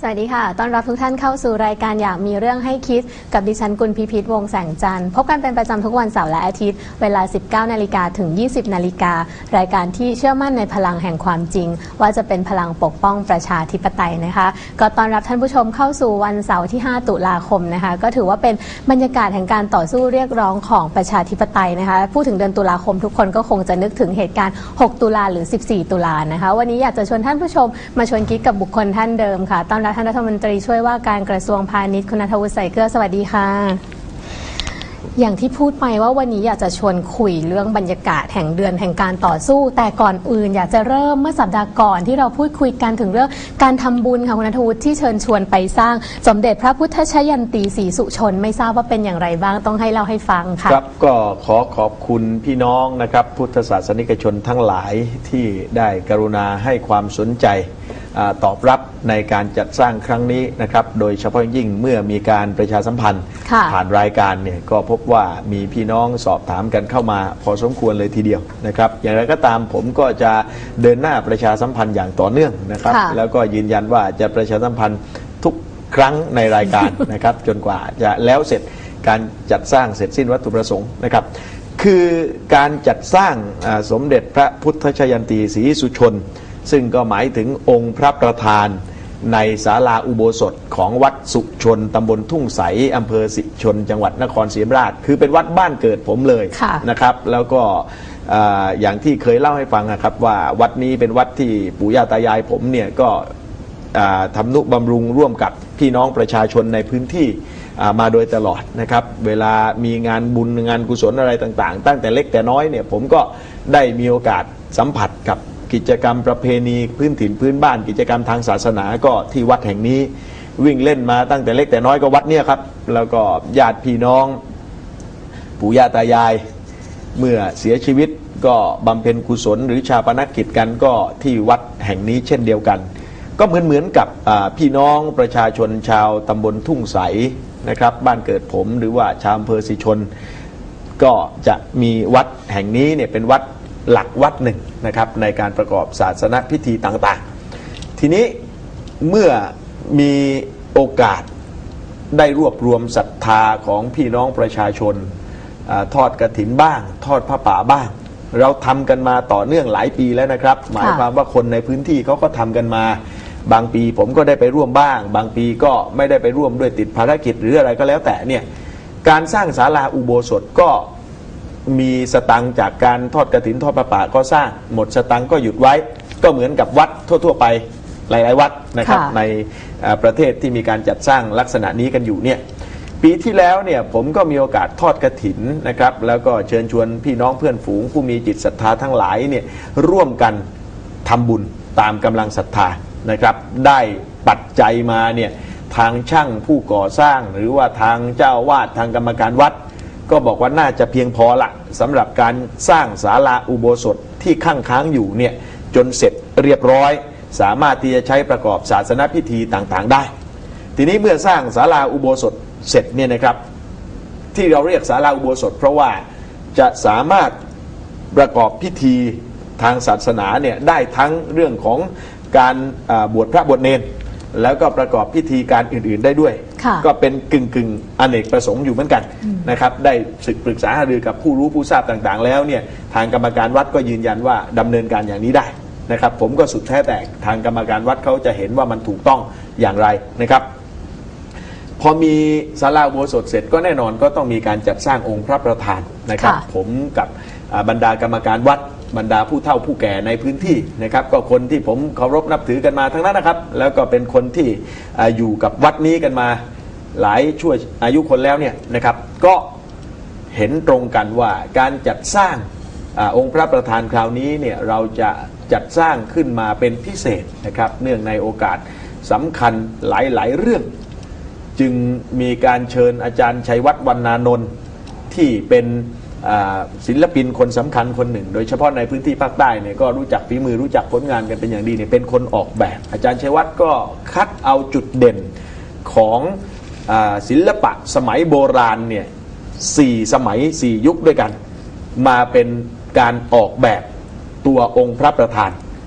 วัสดีค่ะต้อนรับทุกท่านเข้าสู่รายการอยากมีเรื่องให้คิดกับดิฉันกุลพิพิธวงศ์แสงจันทร์พบกันเป็นประจำทุกวันเสาร์และอาทิตย์เวลา 19 นาฬิกาถึง 20 นาฬิการายการที่เชื่อมั่นในพลังแห่งความจริงว่าจะเป็นพลังปกป้องประชาธิปไตยนะคะก็ต้อนรับท่านผู้ชมเข้าสู่วันเสาร์ที่ 5 ตุลาคมนะคะก็ถือว่าเป็นบรรยากาศแห่งการต่อสู้เรียกร้องของประชาธิปไตยนะคะพูดถึงเดือนตุลาคมทุกคนก็คงจะนึกถึงเหตุการณ์ 6 ตุลาหรือ 14 ตุลานะคะวันนี้อยากจะชวนท่านผู้ชมมาชวนคิดกับบุคคลท่านเดิมค่ะต้อนรับท่านรัฐมนตรีช่วยว่าการกระทรวงพาณิชย์คุณณัฐวุฒิ ใส่เกลือสวัสดีค่ะอย่างที่พูดไปว่าวันนี้อยากจะชวนคุยเรื่องบรรยากาศแห่งเดือนแห่งการต่อสู้แต่ก่อนอื่นอยากจะเริ่มเมื่อสัปดาห์ก่อนที่เราพูดคุยกันถึงเรื่องการทำบุญค่ะคุณณัฐวุฒิที่เชิญชวนไปสร้างสมเด็จพระพุทธชยันตีศรีสุชนไม่ทราบว่าเป็นอย่างไรบ้างต้องให้เล่าให้ฟังค่ะครับก็ขอบคุณพี่น้องนะครับพุทธศาสนิกชนทั้งหลายที่ได้กรุณาให้ความสนใจตอบรับในการจัดสร้างครั้งนี้นะครับโดยเฉพาะยิ่งเมื่อมีการประชาสัมพันธ์ผ่านรายการเนี่ยก็พบว่ามีพี่น้องสอบถามกันเข้ามาพอสมควรเลยทีเดียวนะครับอย่างไรก็ตามผมก็จะเดินหน้าประชาสัมพันธ์อย่างต่อเนื่องนะครับแล้วก็ยืนยันว่าจะประชาสัมพันธ์ทุกครั้งในรายการนะครับจนกว่าจะแล้วเสร็จการจัดสร้างเสร็จสิ้นวัตถุประสงค์นะครับคือการจัดสร้างสมเด็จพระพุทธชยันตีศรีสุชนซึ่งก็หมายถึงองค์พระประธานในศาลาอุโบสถของวัดสุชนตำบลทุ่งใสอำเภอสิชนจังหวัดนครศรีธรรมราชคือเป็นวัดบ้านเกิดผมเลยนะครับแล้วก็อย่างที่เคยเล่าให้ฟังนะครับว่าวัดนี้เป็นวัดที่ปู่ย่าตายายผมเนี่ยก็ทำนุบำรุงร่วมกับพี่น้องประชาชนในพื้นที่มาโดยตลอดนะครับเวลามีงานบุญงานกุศลอะไรต่างๆตั้งแต่เล็กแต่น้อยเนี่ยผมก็ได้มีโอกาสสัมผัสกับกิจกรรมประเพณีพื้นถิ่นพื้นบ้านกิจกรรมทางศาสนาก็ที่วัดแห่งนี้วิ่งเล่นมาตั้งแต่เล็กแต่น้อยก็วัดเนี่ยครับแล้วก็ญาติพี่น้องปู่ย่าตายายเมื่อเสียชีวิตก็บำเพ็ญกุศลหรือชาปนกิจกันก็ที่วัดแห่งนี้เช่นเดียวกันก็เหมือนกับพี่น้องประชาชนชาวตำบลทุ่งใสนะครับบ้านเกิดผมหรือว่าชาวอำเภอสิชนก็จะมีวัดแห่งนี้เนี่ยเป็นวัดหลักวัดหนึ่งนะครับในการประกอบศาสนพิธีต่างๆทีนี้เมื่อมีโอกาสได้รวบรวมศรัทธาของพี่น้องประชาชนทอดกฐินบ้างทอดผ้าป่าบ้างเราทำกันมาต่อเนื่องหลายปีแล้วนะครับหมายความว่าคนในพื้นที่เขาก็ทำกันมาบางปีผมก็ได้ไปร่วมบ้างบางปีก็ไม่ได้ไปร่วมด้วยติดภารกิจหรืออะไรก็แล้วแต่เนี่ยการสร้างศาลาอุโบสถก็มีสตังค์จากการทอดกฐินทอดผ้าป่าก็สร้างหมดสตังค์ก็หยุดไว้ก็เหมือนกับวัดทั่วๆไปหลายๆวัดนะครับในประเทศที่มีการจัดสร้างลักษณะนี้กันอยู่เนี่ยปีที่แล้วเนี่ยผมก็มีโอกาสทอดกฐินนะครับแล้วก็เชิญชวนพี่น้องเพื่อนฝูงผู้มีจิตศรัทธาทั้งหลายเนี่ยร่วมกันทำบุญตามกำลังศรัทธานะครับได้ปัจจัยมาเนี่ยทางช่างผู้ก่อสร้างหรือว่าทางเจ้าวาดทางกรรมการวัดก็บอกว่าน่าจะเพียงพอละสำหรับการสร้างศาลาอุโบสถที่ค้างอยู่เนี่ยจนเสร็จเรียบร้อยสามารถที่จะใช้ประกอบศาสนพิธีต่างๆได้ทีนี้เมื่อสร้างศาลาอุโบสถเสร็จเนี่ยนะครับที่เราเรียกศาลาอุโบสถเพราะว่าจะสามารถประกอบพิธีทางศาสนาเนี่ยได้ทั้งเรื่องของการบวชพระบวชเนรแล้วก็ประกอบพิธีการอื่นๆได้ด้วยก็เป็นกึ่งอเนกประสงค์อยู่เหมือนกันนะครับได้ศึกปรึกษาหารือกับผู้รู้ผู้ทราบต่างๆแล้วเนี่ยทางกรรมการวัดก็ยืนยันว่าดำเนินการอย่างนี้ได้นะครับผมก็สุดแท้แต่ทางกรรมการวัดเขาจะเห็นว่ามันถูกต้องอย่างไรนะครับพอมีศาลาอุโบสถเสร็จก็แน่นอนก็ต้องมีการจัดสร้างองค์พระประธานนะครับผมกับบรรดากรรมการวัดบรรดาผู้เฒ่าผู้แก่ในพื้นที่นะครับก็คนที่ผมเคารพนับถือกันมาทั้งนั้นนะครับแล้วก็เป็นคนที่อยู่กับวัดนี้กันมาหลายชั่วอายุคนแล้วเนี่ยนะครับก็เห็นตรงกันว่าการจัดสร้างองค์พระประธานคราวนี้เนี่ยเราจะจัดสร้างขึ้นมาเป็นพิเศษนะครับเนื่องในโอกาสสำคัญหลายๆเรื่องจึงมีการเชิญอาจารย์ชัยวัฒน์วรรณานนท์ที่เป็นศิลปินคนสำคัญคนหนึ่งโดยเฉพาะในพื้นที่ภาคใต้เนี่ยก็รู้จักฝีมือรู้จักผลงานกันเป็นอย่างดีเนี่ยเป็นคนออกแบบอาจารย์ชัยวัฒน์ก็คัดเอาจุดเด่นของศิลปะสมัยโบราณเนี่ย4 สมัย 4 ยุคด้วยกันมาเป็นการออกแบบตัวองค์พระประธาน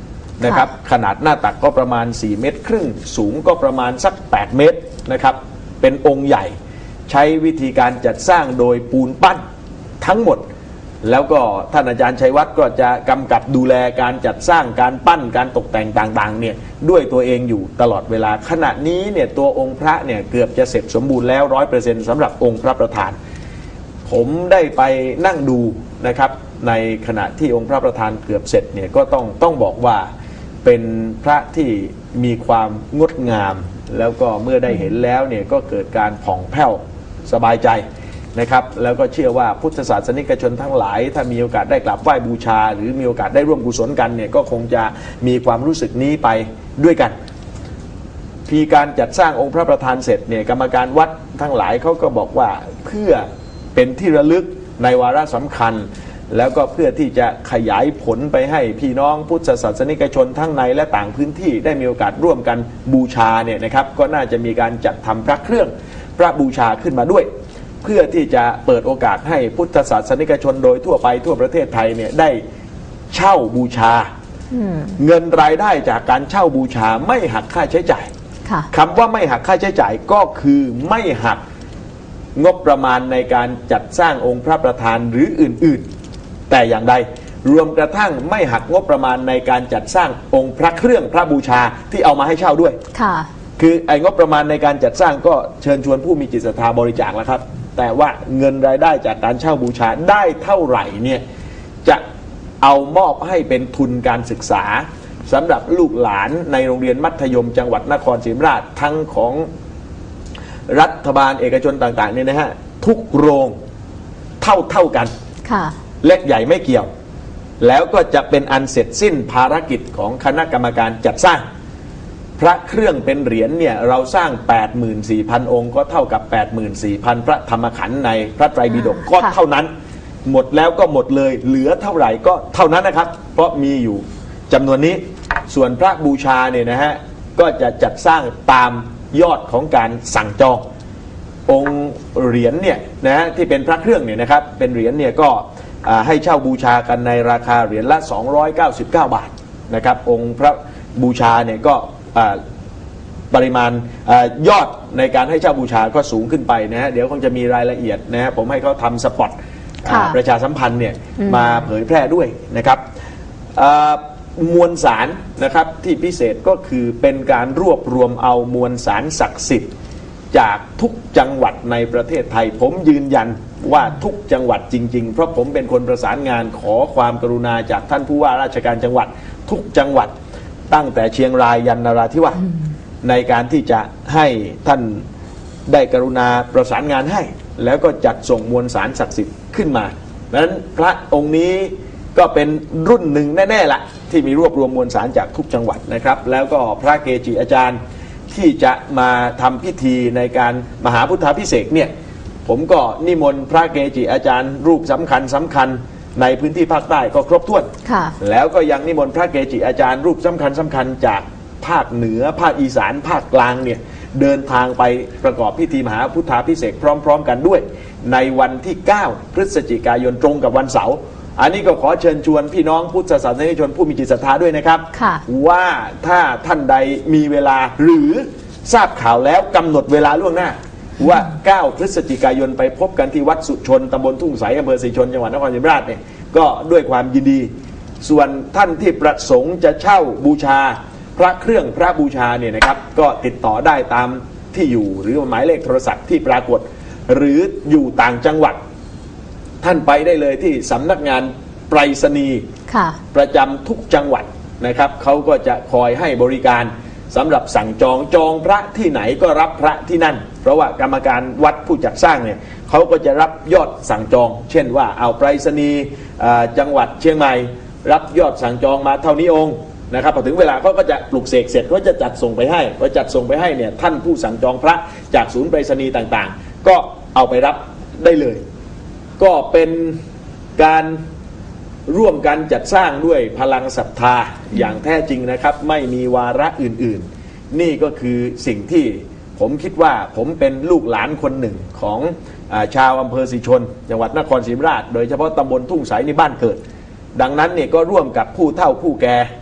นะครับขนาดหน้าตักก็ประมาณ4 เมตรครึ่งสูงก็ประมาณสัก8 เมตรนะครับเป็นองค์ใหญ่ใช้วิธีการจัดสร้างโดยปูนปั้นทั้งหมดแล้วก็ท่านอาจารย์ชัยวัฒน์ก็จะกำกับดูแลการจัดสร้างการปั้นการตกแต่งต่างๆเนี่ยด้วยตัวเองอยู่ตลอดเวลาขณะนี้เนี่ยตัวองค์พระเนี่ยเกือบจะเสร็จสมบูรณ์แล้ว 100% สำหรับองค์พระประธานผมได้ไปนั่งดูนะครับในขณะที่องค์พระประธานเกือบเสร็จเนี่ยก็ต้องบอกว่าเป็นพระที่มีความงดงามแล้วก็เมื่อได้เห็นแล้วเนี่ยก็เกิดการผ่องแผ้วสบายใจนะครับแล้วก็เชื่อว่าพุทธศาสนิกชนทั้งหลายถ้ามีโอกาสได้กราบไหว้บูชาหรือมีโอกาสได้ร่วมกุศลกันเนี่ยก็คงจะมีความรู้สึกนี้ไปด้วยกันพีการจัดสร้างองค์พระประธานเสร็จเนี่ยกรรมการวัดทั้งหลายเขาก็บอกว่าเพื่อเป็นที่ระลึกในวาระสำคัญแล้วก็เพื่อที่จะขยายผลไปให้พี่น้องพุทธศาสนิกชนทั้งในและต่างพื้นที่ได้มีโอกาสร่วมกันบูชาเนี่ยนะครับก็น่าจะมีการจัดทำพระเครื่องพระบูชาขึ้นมาด้วยเพื่อที่จะเปิดโอกาสให้พุทธศาสนิกชนโดยทั่วไปทั่วประเทศไทยเนี่ยได้เช่าบูชาเงินรายได้จากการเช่าบูชาไม่หักค่าใช้จ่ายคำว่าไม่หักค่าใช้จ่ายก็คือไม่หักงบประมาณในการจัดสร้างองค์พระประธานหรืออื่นๆแต่อย่างใดรวมกระทั่งไม่หักงบประมาณในการจัดสร้างองค์พระเครื่องพระบูชาที่เอามาให้เช่าด้วยคือไอ้งบประมาณในการจัดสร้างก็เชิญชวนผู้มีจิตศรัทธาบริจาคแล้วครับแต่ว่าเงินรายได้จากการเช่าบูชาได้เท่าไหร่เนี่ยจะเอามอบให้เป็นทุนการศึกษาสำหรับลูกหลานในโรงเรียนมัธยมจังหวัดนครศรีธรรมราชทั้งของรัฐบาลเอกชนต่างๆเนี่ยนะฮะทุกโรงเท่ากันเล็กใหญ่ไม่เกี่ยวแล้วก็จะเป็นอันเสร็จสิ้นภารกิจของคณะกรรมการจัดสร้างพระเครื่องเป็นเหรียญเนี่ยเราสร้าง 84,000 องค์ก็เท่ากับ 84,000 พระธรรมขันธ์ในพระไตรปิฎกก็เท่านั้นหมดแล้วก็หมดเลยเหลือเท่าไหร่ก็เท่านั้นนะครับเพราะมีอยู่จำนวนนี้ส่วนพระบูชาเนี่ยนะฮะก็จะจัดสร้างตามยอดของการสั่งจององค์เหรียญเนี่ยนะฮะที่เป็นพระเครื่องเนี่ยนะครับเป็นเหรียญเนี่ยก็ให้เช่าบูชากันในราคาเหรียญละ299 บาทนะครับองค์พระบูชาเนี่ยก็ปริมาณยอดในการให้เช่าบูชาก็สูงขึ้นไปนะฮะเดี๋ยวคงจะมีรายละเอียดนะฮะผมให้เขาทำสปอตประชาสัมพันธ์เนี่ยมาเผยแพร่ด้วยนะครับมวลสารนะครับที่พิเศษก็คือเป็นการรวบรวมเอามวลสารศักดิ์สิทธิ์จากทุกจังหวัดในประเทศไทยผมยืนยันว่าทุกจังหวัดจริงๆเพราะผมเป็นคนประสานงานขอความกรุณาจากท่านผู้ว่าราชการจังหวัดทุกจังหวัดตั้งแต่เชียงรายยันนราธิวาสในการที่จะให้ท่านได้กรุณาประสานงานให้แล้วก็จัดส่งมวลสารศักดิ์สิทธิ์ขึ้นมาดังนั้นพระองค์นี้ก็เป็นรุ่นหนึ่งแน่ๆละที่มีรวบรวมมวลสารจากทุกจังหวัดนะครับแล้วก็พระเกจิอาจารย์ที่จะมาทำพิธีในการมหาพุทธาภิเษกเนี่ยผมก็นิมนต์พระเกจิอาจารย์รูปสำคัญในพื้นที่ภาคใต้ก็ครบถ้วนแล้วก็ยังนิมนต์พระเกจิอาจารย์รูปสำคัญจากภาคเหนือภาคอีสานภาคกลางเนี่ยเดินทางไปประกอบพิธีมหาพุทธาภิเษกพร้อมๆกันด้วยในวันที่9 พฤศจิกายนตรงกับวันเสาร์อันนี้ก็ขอเชิญชวนพี่น้องพุทธศาสนิกชนผู้มีจิตศรัทธาด้วยนะครับว่าถ้าท่านใดมีเวลาหรือทราบข่าวแล้วกำหนดเวลาล่วงหน้าว่า9 พฤศจิกายนไปพบกันที่วัดสุชนตำบลทุ่งใสอำเภอศรีชนจังหวัดนครศรีธรรมราชเนี่ยก็ด้วยความยินดีส่วนท่านที่ประสงค์จะเช่าบูชาพระเครื่องพระบูชาเนี่ยนะครับก็ติดต่อได้ตามที่อยู่หรือหมายเลขโทรศัพท์ที่ปรากฏหรืออยู่ต่างจังหวัดท่านไปได้เลยที่สำนักงานไปรษณีย์ประจำทุกจังหวัดนะครับเขาก็จะคอยให้บริการสำหรับสั่งจองพระที่ไหนก็รับพระที่นั่นเพราะว่ากรรมการวัดผู้จัดสร้างเนี่ยเขาก็จะรับยอดสั่งจองเช่นว่าเอาไปรษณีย์จังหวัดเชียงใหม่รับยอดสั่งจองมาเท่านี้องค์นะครับพอถึงเวลาเขาก็จะปลุกเสกเสร็จก็จะจัดส่งไปให้พอจัดส่งไปให้เนี่ยท่านผู้สั่งจองพระจากศูนย์ไปรษณีย์ต่างๆก็เอาไปรับได้เลยก็เป็นการร่วมกันจัดสร้างด้วยพลังศรัทธาอย่างแท้จริงนะครับไม่มีวาระอื่นๆนี่ก็คือสิ่งที่ผมคิดว่าผมเป็นลูกหลานคนหนึ่งของชาวอำเภอศรีชนจังหวัดนครศรีธรรมราชโดยเฉพาะตำบลทุ่งใสในบ้านเกิดดังนั้นเนี่ยก็ร่วมกับผู้เฒ่าผู้แก่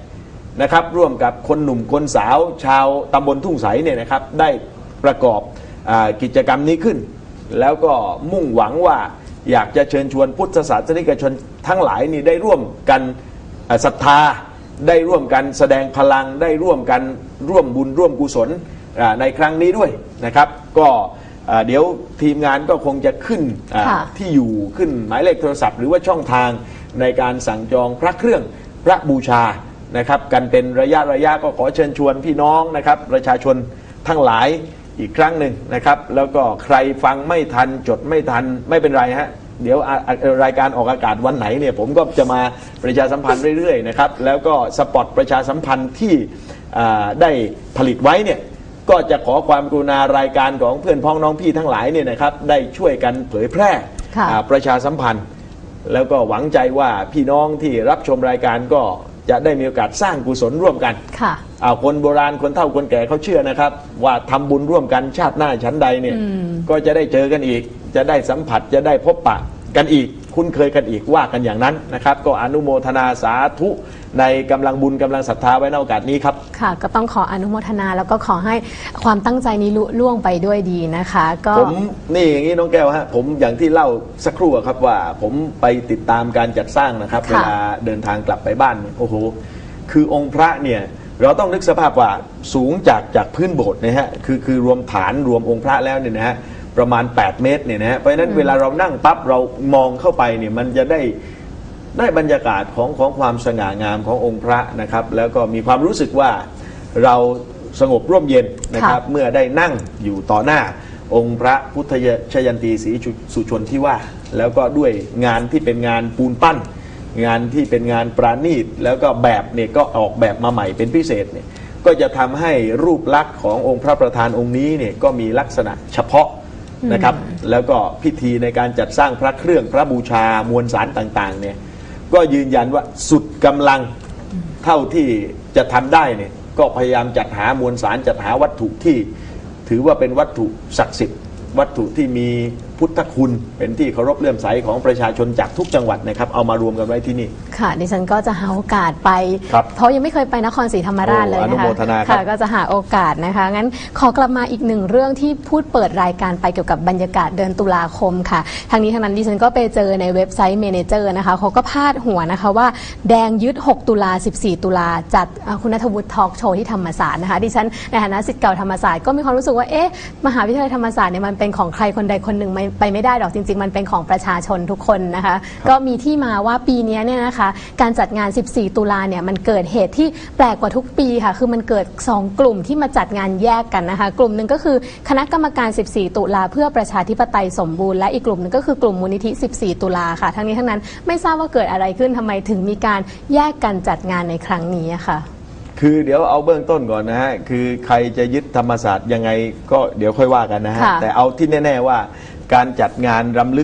นะครับร่วมกับคนหนุ่มคนสาวชาวตำบลทุ่งใสเนี่ยนะครับได้ประกอบกิจกรรมนี้ขึ้น แล้วก็มุ่งหวังว่าอยากจะเชิญชวนพุทธศาสนิกชนทั้งหลายนี่ได้ร่วมกันศรัทธาได้ร่วมกันแสดงพลังได้ร่วมกันร่วมบุญร่วมกุศลในครั้งนี้ด้วยนะครับก็เดี๋ยวทีมงานก็คงจะขึ้นที่อยู่ขึ้นหมายเลขโทรศัพท์หรือว่าช่องทางในการสั่งจองพระเครื่องพระบูชานะครับกันเป็นระยะก็ขอเชิญชวนพี่น้องนะครับประชาชนทั้งหลายอีกครั้งหนึ่งนะครับแล้วก็ใครฟังไม่ทันจดไม่ทันไม่เป็นไรฮะเดี๋ยวรายการออกอากาศวันไหนเนี่ยผมก็จะมาประชาสัมพันธ์เรื่อยๆนะครับแล้วก็สปอตประชาสัมพันธ์ที่ได้ผลิตไว้เนี่ยก็จะขอความกรุณารายการของเพื่อนพ้องน้องพี่ทั้งหลายเนี่ยนะครับได้ช่วยกันเผยแพร่ประชาสัมพันธ์แล้วก็หวังใจว่าพี่น้องที่รับชมรายการก็จะได้มีโอกาสสร้างกุศลร่วมกันคนโบราณคนเฒ่าคนแก่เขาเชื่อนะครับว่าทำบุญร่วมกันชาติหน้าชั้นใดเนี่ยก็จะได้เจอกันอีกจะได้สัมผัสจะได้พบปะกันอีกคุ้นเคยกันอีกว่ากันอย่างนั้นนะครับก็อนุโมทนาสาธุในกำลังบุญกำลังศรัทธาไว้ในโอกาสนี้ครับค่ะก็ต้องขออนุโมทนาแล้วก็ขอให้ความตั้งใจนี้ลุล่วงไปด้วยดีนะคะก็ผมนี่อย่างนี้น้องแก้วฮะผมอย่างที่เล่าสักครู่ครับว่าผมไปติดตามการจัดสร้างนะครับเวลาเดินทางกลับไปบ้านโอ้โหคือองค์พระเนี่ยเราต้องนึกสภาพว่าสูงจากพื้นโบสถ์นะฮะคือรวมฐานรวมองค์พระแล้วเนี่ยนะฮะประมาณ8 เมตรเนี่ยนะฮะเพราะฉะนั้นเวลาเรานั่งปั๊บเรามองเข้าไปเนี่ยมันจะได้บรรยากาศของความสง่างามขององค์พระนะครับแล้วก็มีความรู้สึกว่าเราสงบร่มเย็นนะครับเมื่อได้นั่งอยู่ต่อหน้าองค์พระพุทธชยันตีศรีสุชนที่ว่าแล้วก็ด้วยงานที่เป็นงานปูนปั้นงานที่เป็นงานปราณีตแล้วก็แบบเนี่ยก็ออกแบบมาใหม่เป็นพิเศษเนี่ยก็จะทำให้รูปลักษณ์ขององค์พระประธานองค์นี้เนี่ยก็มีลักษณะเฉพาะนะครับแล้วก็พิธีในการจัดสร้างพระเครื่องพระบูชามวลสารต่างๆเนี่ยก็ยืนยันว่าสุดกำลังเท่าที่จะทำได้เนี่ยก็พยายามจัดหามวลสารจัดหาวัตถุที่ถือว่าเป็นวัตถุศักดิ์สิทธิ์วัตถุที่มีพุทธคุณเป็นที่เคารพเลื่อมใสของประชาชนจากทุกจังหวัดนะครับเอามารวมกันไว้ที่นี่ค่ะดิฉันก็จะหาโอกาสไปเพราะยังไม่เคยไปนครศรีธรรมราชเลยนะคะค่ะก็จะหาโอกาสนะคะงั้นขอกลับมาอีกหนึ่งเรื่องที่พูดเปิดรายการไปเกี่ยวกับบรรยากาศเดือนตุลาคมค่ะทางนี้ทางนั้นดิฉันก็ไปเจอในเว็บไซต์เมเนเจอร์นะคะเขาก็พาดหัวนะคะว่าแดงยึด6 ตุลา 14 ตุลาจัดคุณณัฐวุฒิทอล์กโชว์ที่ธรรมศาสตร์นะคะดิฉันในฐานะศิษย์เก่าธรรมศาสตร์ก็มีความรู้สึกว่ามหาวิทยาลัยธรรมศาสตร์เนี่ยมันเป็นของใครคนใดคนหนึ่งไปไม่ได้หรอกจริงๆมันเป็นของประชาชนทุกคนนะคะก็มีที่มาว่าปีนี้เนี่ยนะคะการจัดงาน14 ตุลาเนี่ยมันเกิดเหตุที่แปลกกว่าทุกปีค่ะคือมันเกิด2 กลุ่มที่มาจัดงานแยกกันนะคะกลุ่มหนึ่งก็คือคณะกรรมการ14 ตุลาเพื่อประชาธิปไตยสมบูรณ์และอีกกลุ่มนึงก็คือกลุ่มมูลนิธิ14 ตุลาค่ะทั้งนี้ทั้งนั้นไม่ทราบว่าเกิดอะไรขึ้นทำไมถึงมีการแยกกันจัดงานในครั้งนี้ค่ะคือเดี๋ยวเอาเบื้องต้นก่อนนะฮะคือใครจะยึดธรรมศาสตร์ยังไงก็เดี๋ยวค่อยว่ากันนะฮะแต่เอาที่แน่ๆว่าการจัดงานรำลึก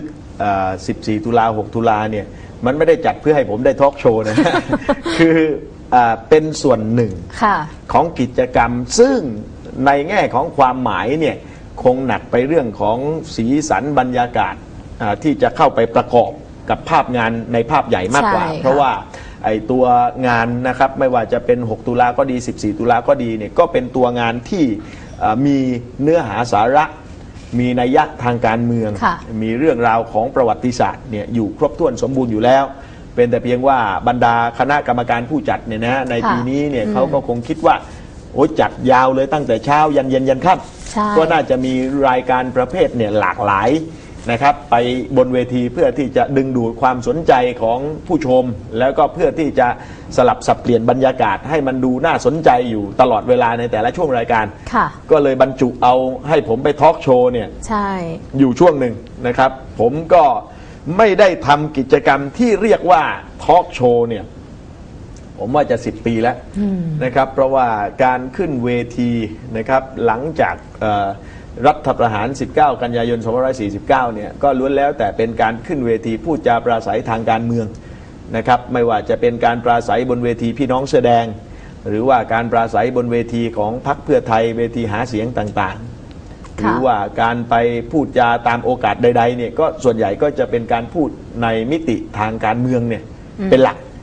14 ตุลา 6 ตุลาเนี่ยมันไม่ได้จัดเพื่อให้ผมได้ทอล์กโชว์นะ คือเป็นส่วนหนึ่งของกิจกรรมซึ่งในแง่ของความหมายเนี่ยคงหนักไปเรื่องของสีสันบรรยากาศที่จะเข้าไปประกอบกับภาพงานในภาพใหญ่มากกว่าเพราะว่าไอตัวงานนะครับไม่ว่าจะเป็น 6 ตุลาก็ดี 14 ตุลาก็ดีเนี่ยก็เป็นตัวงานที่มีเนื้อหาสาระมีนัยยะทางการเมืองมีเรื่องราวของประวัติศาสตร์เนี่ยอยู่ครบถ้วนสมบูรณ์อยู่แล้วเป็นแต่เพียงว่าบรรดาคณะกรรมการผู้จัดเนี่ยนะในปีนี้เนี่ยเขาก็คงคิดว่าโอ้จัดยาวเลยตั้งแต่เช้ายันเย็นยันค่ำก็น่าจะมีรายการประเภทเนี่ยหลากหลายนะครับไปบนเวทีเพื่อที่จะดึงดูดความสนใจของผู้ชมแล้วก็เพื่อที่จะสลับสับเปลี่ยนบรรยากาศให้มันดูน่าสนใจอยู่ตลอดเวลาในแต่ละช่วงรายการก็เลยบรรจุเอาให้ผมไปทอล์กโชว์เนี่ยอยู่ช่วงหนึ่งนะครับผมก็ไม่ได้ทำกิจกรรมที่เรียกว่าทอล์กโชว์เนี่ยผมว่าจะ10 ปีแล้วนะครับเพราะว่าการขึ้นเวทีนะครับหลังจากรัฐประหาร 19 กันยายน 2549 เนี่ยก็ล้วนแล้วแต่เป็นการขึ้นเวทีพูดจาปราศัยทางการเมืองนะครับไม่ว่าจะเป็นการปราศัยบนเวทีพี่น้องเสื้อแดงหรือว่าการปราศัยบนเวทีของพรรคเพื่อไทยเวทีหาเสียงต่างๆหรือว่าการไปพูดจาตามโอกาสใดๆเนี่ยก็ส่วนใหญ่ก็จะเป็นการพูดในมิติทางการเมืองเนี่ยเป็นหลัก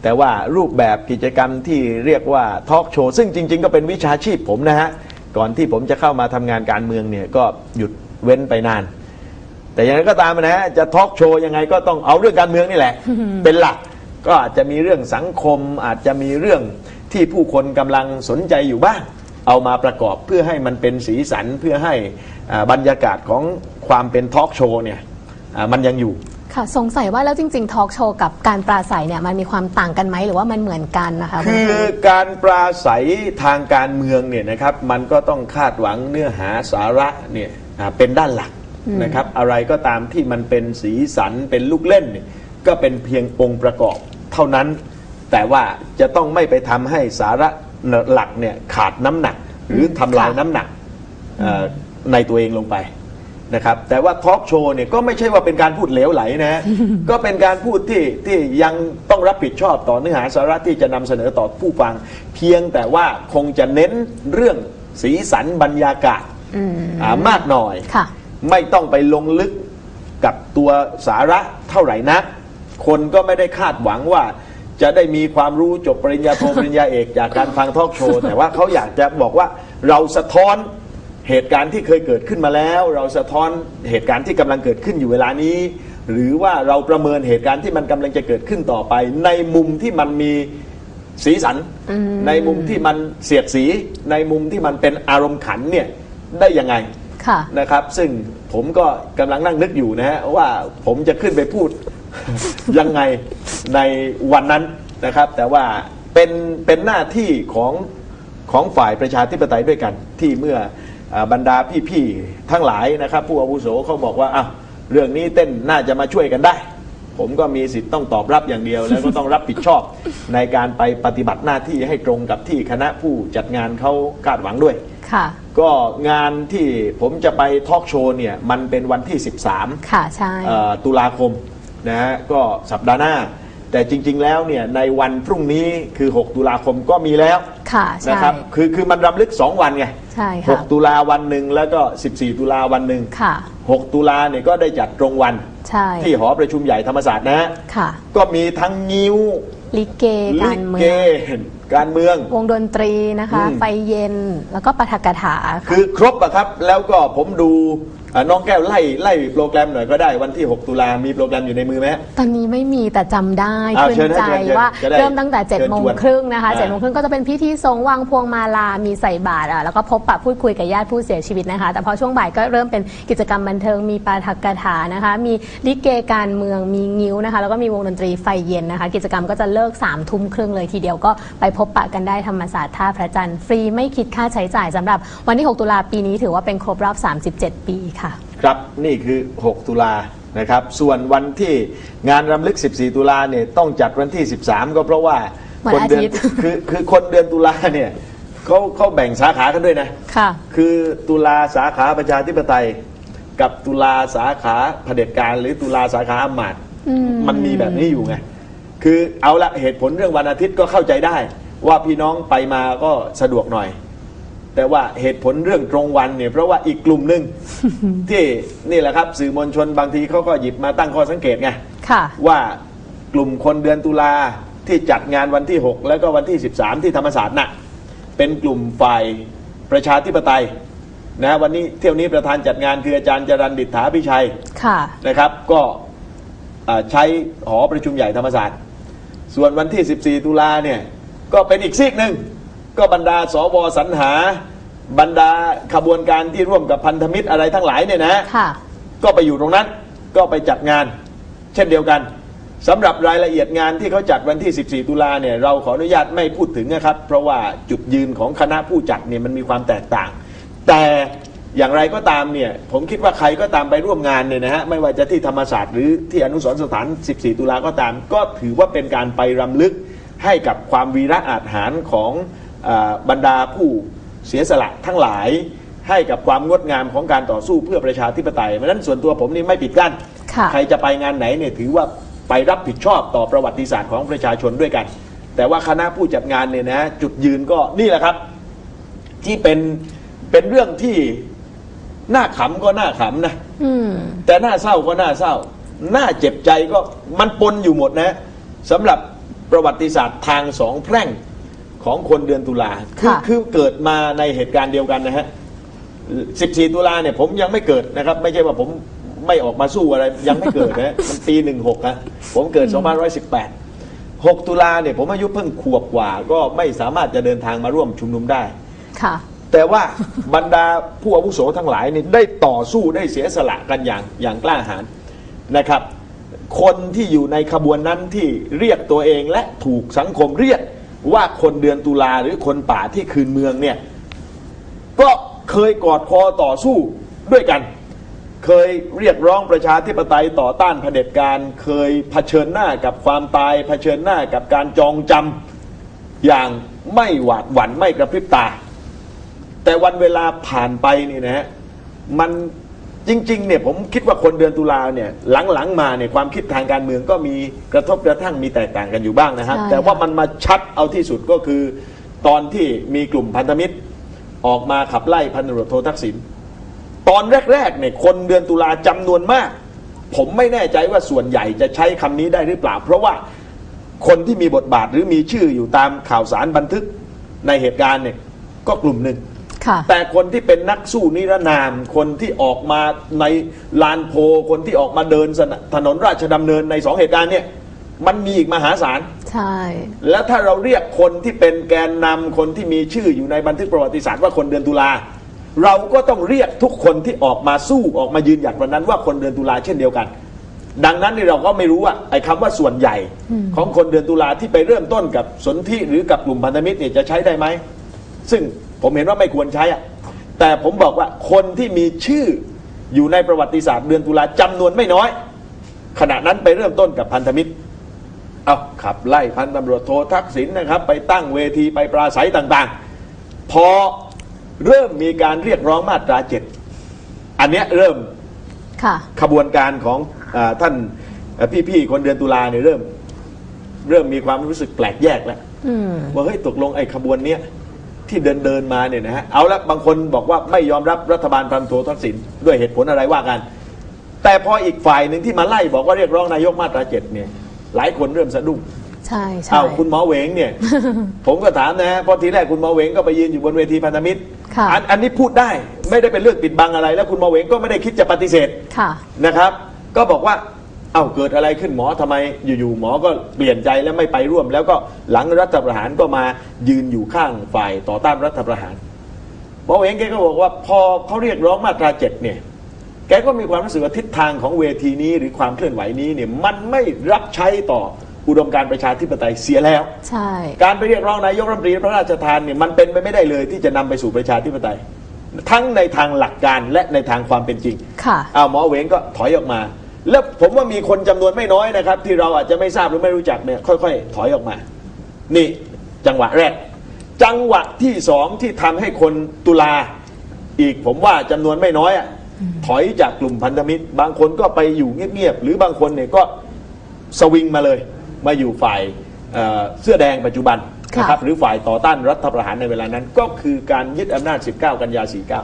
แต่ว่ารูปแบบกิจกรรมที่เรียกว่าทอล์กโชว์ซึ่งจริงๆก็เป็นวิชาชีพผมนะฮะก่อนที่ผมจะเข้ามาทำงานการเมืองเนี่ยก็หยุดเว้นไปนานแต่อย่างไรก็ตามนะฮะจะทอล์กโชว์ยังไงก็ต้องเอาเรื่องการเมืองนี่แหละ เป็นหลักก็อาจจะมีเรื่องสังคมอาจจะมีเรื่องที่ผู้คนกำลังสนใจอยู่บ้างเอามาประกอบเพื่อให้มันเป็นสีสันเพื่อให้บรรยากาศของความเป็นทอล์กโชว์เนี่ยมันยังอยู่ค่ะสงสัยว่าแล้วจริงๆทอล์กโชว์กับการปราศัยเนี่ยมันมีความต่างกันไหมหรือว่ามันเหมือนกันนะคะคือการปราศัยทางการเมืองเนี่ยนะครับมันก็ต้องคาดหวังเนื้อหาสาระเนี่ยเป็นด้านหลักนะครับอะไรก็ตามที่มันเป็นสีสันเป็นลูกเล่นเนี่ยก็เป็นเพียงองค์ประกอบเท่านั้นแต่ว่าจะต้องไม่ไปทำให้สาระหลักเนี่ยขาดน้ำหนักหรือทำลายน้ำหนักในตัวเองลงไปนะครับแต่ว่าทอล์กโชว์เนี่ยก็ไม่ใช่ว่าเป็นการพูดเหลวไหลนะ ก็เป็นการพูดที่ยังต้องรับผิดชอบต่อเนื้อหาสาระที่จะนำเสนอต่อผู้ฟังเพียงแต่ว่าคงจะเน้นเรื่องสีสันบรรยากาศมากหน่อยไม่ต้องไปลงลึกกับตัวสาระเท่าไหร่นักคนก็ไม่ได้คาดหวังว่าจะได้มีความรู้จบปริญญาโทปริญญาเอกจากการฟังทอล์กโชว์แต่ว่าเขาอยากจะบอกว่าเราสะท้อนเหตุการณ์ที่เคยเกิดขึ้นมาแล้วเราสะท้อนเหตุการณ์ที่กำลังเกิดขึ้นอยู่เวลานี้หรือว่าเราประเมินเหตุการณ์ที่มันกำลังจะเกิดขึ้นต่อไปในมุมที่มันมีสีสันในมุมที่มันเสียดสีในมุมที่มันเป็นอารมณ์ขันเนี่ยได้ยังไงนะครับซึ่งผมก็กำลังนั่งนึกอยู่นะฮะว่าผมจะขึ้นไปพูด ยังไงในวันนั้นนะครับแต่ว่าเป็นหน้าที่ของฝ่ายประชาธิปไตยด้วยกันที่เมื่อบรรดาพี่ๆทั้งหลายนะครับผู้อาวุโสเขาบอกว่าเรื่องนี้เต้นน่าจะมาช่วยกันได้ผมก็มีสิทธิ์ต้องตอบรับอย่างเดียวแล้วก็ต้องรับผิดชอบในการไปปฏิบัติหน้าที่ให้ตรงกับที่คณะผู้จัดงานเขาคาดหวังด้วยก็งานที่ผมจะไปทอล์กโชว์เนี่ยมันเป็นวันที่13 ค่ะใช่ตุลาคมนะฮะก็สัปดาห์หน้าแต่จริงๆแล้วเนี่ยในวันพรุ่งนี้คือ6ตุลาคมก็มีแล้วนะครับคือมันรำลึก2วันไง6ตุลาวันหนึ่งแล้วก็14ตุลาวันหนึ่ง6ตุลาเนี่ยก็ได้จัดตรงวันที่หอประชุมใหญ่ธรรมศาสตร์นะก็มีทั้งงิ้วลิเกการเมืองวงดนตรีนะคะไฟเย็นแล้วก็ปาฐกถาคือครบอะครับแล้วก็ผมดูน้องแก้วไล่โปรแกรมหน่อยก็ได้วันที่6ตุลามีโปรแกรมอยู่ในมือไหมตอนนี้ไม่มีแต่จำได้ขึ้นใจว่าเริ่มตั้งแต่7:30นะคะ7:30ก็จะเป็นพิธีทรงวางพวงมาลามีใส่บาตรแล้วก็พบปะพูดคุยกับญาติผู้เสียชีวิตนะคะแต่พอช่วงบ่ายก็เริ่มเป็นกิจกรรมบันเทิงมีปาฐกถานะคะมีลิเกการเมืองมีงิ้วนะคะแล้วก็มีวงดนตรีไฟเย็นนะคะกิจกรรมก็จะเลิก21:30เลยทีเดียวก็ไปพบปะกันได้ธรรมศาสตร์ท่าพระจันทร์ฟรีไม่คิดค่าใช้จ่ายสำหรับวันที่6ตุลาปีนี้ถือว่าเป็นครบรอบ37ปีค่ะครับนี่คือ6ตุลานะครับส่วนวันที่งานรำลึก14ตุลาเนี่ยต้องจัดวันที่13ก็เพราะว่าคนเดือนคือคนเดือนตุลาเนี่ยเขาแบ่งสาขากันด้วยนะคือตุลาสาขาประชาธิปไตยกับตุลาสาขาเผด็จการหรือตุลาสาขาอำมาตย์มันมีแบบนี้อยู่ไงคือเอาละเหตุผลเรื่องวันอาทิตย์ก็เข้าใจได้ว่าพี่น้องไปมาก็สะดวกหน่อยแต่ว่าเหตุผลเรื่องตรงวันเนี่ยเพราะว่าอีกกลุ่มหนึ่ง ที่นี่แหละครับสื่อมวลชนบางทีเขาก็หยิบมาตั้งข้อสังเกตไงว่ากลุ่มคนเดือนตุลาที่จัดงานวันที่6แล้วก็วันที่13ที่ธรรมศาสตร์น่ะเป็นกลุ่มฝ่ายประชาธิปไตยนะวันนี้เที่ยวนี้ประธานจัดงานคืออาจารย์จรัญดิษฐาภิชัยนะครับก็ใช้หอประชุมใหญ่ธรรมศาสตร์ส่วนวันที่14ตุลาเนี่ยก็เป็นอีกซีกหนึ่งก็บรรดาสวสรรหาบรรดาขบวนการที่ร่วมกับพันธมิตรอะไรทั้งหลายเนี่ยนะก็ไปอยู่ตรงนั้นก็ไปจัดงานเช่นเดียวกันสำหรับรายละเอียดงานที่เขาจัดวันที่14ตุลาเนี่ยเราขออนุญาตไม่พูดถึงนะครับเพราะว่าจุดยืนของคณะผู้จัดเนี่ยมันมีความแตกต่างแต่อย่างไรก็ตามเนี่ยผมคิดว่าใครก็ตามไปร่วมงานเนี่ยนะฮะไม่ว่าจะที่ธรรมศาสตร์หรือที่อนุสรณ์สถาน14ตุลาก็ตามก็ถือว่าเป็นการไปรำลึกให้กับความวีระอาจหาญของบรรดาผู้เสียสละทั้งหลายให้กับความงดงามของการต่อสู้เพื่อประชาธิปไตยเพราะฉะนั้นส่วนตัวผมนี่ไม่ปิดกั้นใครจะไปงานไหนเนี่ยถือว่าไปรับผิดชอบต่อประวัติศาสตร์ของประชาชนด้วยกันแต่ว่าคณะผู้จัดงานเนี่ยนะจุดยืนก็นี่แหละครับที่เป็นเรื่องที่น่าขำก็น่าขำนะแต่น่าเศร้าก็น่าเศร้าน่าเจ็บใจก็มันปนอยู่หมดนะสำหรับประวัติศาสตร์ทางสองแพร่งของคนเดือนตุลาคือเกิดมาในเหตุการณ์เดียวกันนะฮะ14 ตุลาเนี่ยผมยังไม่เกิดนะครับไม่ใช่ว่าผมไม่ออกมาสู้อะไรยังไม่เกิดนะมันปี16นะผมเกิด2518 6 ตุลาเนี่ยผมอายุเพิ่งขวบกว่าก็ไม่สามารถจะเดินทางมาร่วมชุมนุมได้ค่ะแต่ว่าบรรดาผู้อาวุโสทั้งหลายนี่ได้ต่อสู้ได้เสียสละกันอย่างกล้าหาญนะครับคนที่อยู่ในขบวนนั้นที่เรียกตัวเองและถูกสังคมเรียกว่าคนเดือนตุลาหรือคนป่าที่คืนเมืองเนี่ยก็เคยกอดคอต่อสู้ด้วยกันเคยเรียกร้องประชาธิปไตยต่อต้านเผด็จการเคยเผชิญหน้ากับความตายเผชิญหน้ากับการจองจำอย่างไม่หวาดหวั่นไม่กระพริบตาแต่วันเวลาผ่านไปนี่นะฮะมันจริงๆเนี่ยผมคิดว่าคนเดือนตุลาเนี่ยหลังๆมาเนี่ยความคิดทางการเมืองก็มีกระทบกระทั่งมีแตกต่างกันอยู่บ้างนะครับแต่ว่ามันมาชัดเอาที่สุดก็คือตอนที่มีกลุ่มพันธมิตรออกมาขับไล่พันตำรวจโททักษิณตอนแรกๆเนี่ยคนเดือนตุลาจำนวนมากผมไม่แน่ใจว่าส่วนใหญ่จะใช้คำนี้ได้หรือเปล่าเพราะว่าคนที่มีบทบาทหรือมีชื่ออยู่ตามข่าวสารบันทึกในเหตุการณ์เนี่ยก็กลุ่มหนึ่งแต่คนที่เป็นนักสู้นิรนามคนที่ออกมาในลานโพคนที่ออกมาเดินถนนราชดำเนินใน2 เหตุการณ์เนี่ยมันมีอีกมหาศาลใช่แล้วถ้าเราเรียกคนที่เป็นแกนนำคนที่มีชื่ออยู่ในบันทึกประวัติศาสตร์ว่าคนเดือนตุลาเราก็ต้องเรียกทุกคนที่ออกมาสู้ออกมายืนหยัดวันนั้นว่าคนเดือนตุลาเช่นเดียวกันดังนั้นนี่เราก็ไม่รู้ว่าไอ้คำว่าส่วนใหญ่ของคนเดือนตุลาที่ไปเริ่มต้นกับสนธิหรือกับกลุ่มพันธมิตรเนี่ยจะใช้ได้ไหมซึ่งผมเห็นว่าไม่ควรใช้อะแต่ผมบอกว่าคนที่มีชื่ออยู่ในประวัติศาสตร์เดือนตุลาจำนวนไม่น้อยขณะนั้นไปเริ่มต้นกับพันธมิตรเอาขับไล่พันตำรวจโททักษิณนะครับไปตั้งเวทีไปปราศัยต่างๆพอเริ่มมีการเรียกร้องมาตรา 7อันเนี้ยเริ่มขบวนการของท่านพี่ๆคนเดือนตุลาเนี่ยเริ่มมีความรู้สึกแปลกแยกแล้วว่าเฮ้ยตกลงไอ้ขบวนเนี้ยที่เดินมาเนี่ยนะฮะเอาละบางคนบอกว่าไม่ยอมรับรัฐบาลพันโททักษิณด้วยเหตุผลอะไรว่ากันแต่พออีกฝ่ายหนึ่งที่มาไล่บอกว่าเรียกร้องนายกมาตรา 7เนี่ยหลายคนเริ่มสะดุ้งใช่เอาคุณหมอเหวงเนี่ย ผมก็ถามนะฮะพอทีแรกคุณหมอเหวงก็ไปยืนอยู่บนเวทีพันธมิตรอันนี้พูดได้ไม่ได้เป็นเรื่องปิดบังอะไรแล้วคุณหมอเหวงก็ไม่ได้คิดจะปฏิเสธนะครับก็บอกว่าเกิดอะไรขึ้นหมอทำไมอยู่ๆหมอก็เปลี่ยนใจแล้วไม่ไปร่วมแล้วก็หลังรัฐประหารก็มายืนอยู่ข้างฝ่ายต่อต้านรัฐประหารหมอเหวงแกก็บอกว่าพอเขาเรียกร้องมาตรา 7เนี่ยแกก็มีความรู้สึกว่าทิศทางของเวทีนี้หรือความเคลื่อนไหวนี้เนี่ยมันไม่รับใช้ต่ออุดมการณ์ประชาธิปไตยเสียแล้วใช่การไปเรียกร้องนายกรัฐมนตรีพระราชทานเนี่ยมันเป็นไปไม่ได้เลยที่จะนำไปสู่ประชาธิปไตยทั้งในทางหลักการและในทางความเป็นจริงหมอเหวงก็ถอยออกมาแล้วผมว่ามีคนจำนวนไม่น้อยนะครับที่เราอาจจะไม่ทราบหรือไม่รู้จักเนี่ยค่อยๆถอยออกมานี่จังหวะแรกจังหวะที่2ที่ทำให้คนตุลาอีกผมว่าจำนวนไม่น้อยถอยจากกลุ่มพันธมิตรบางคนก็ไปอยู่เงียบๆหรือบางคนเนี่ยก็สวิงมาเลยมาอยู่ฝ่ายเสื้อแดงปัจจุบันนะครับหรือฝ่ายต่อต้านรัฐประหารในเวลานั้นก็คือการยึดอำนาจ19 กันยา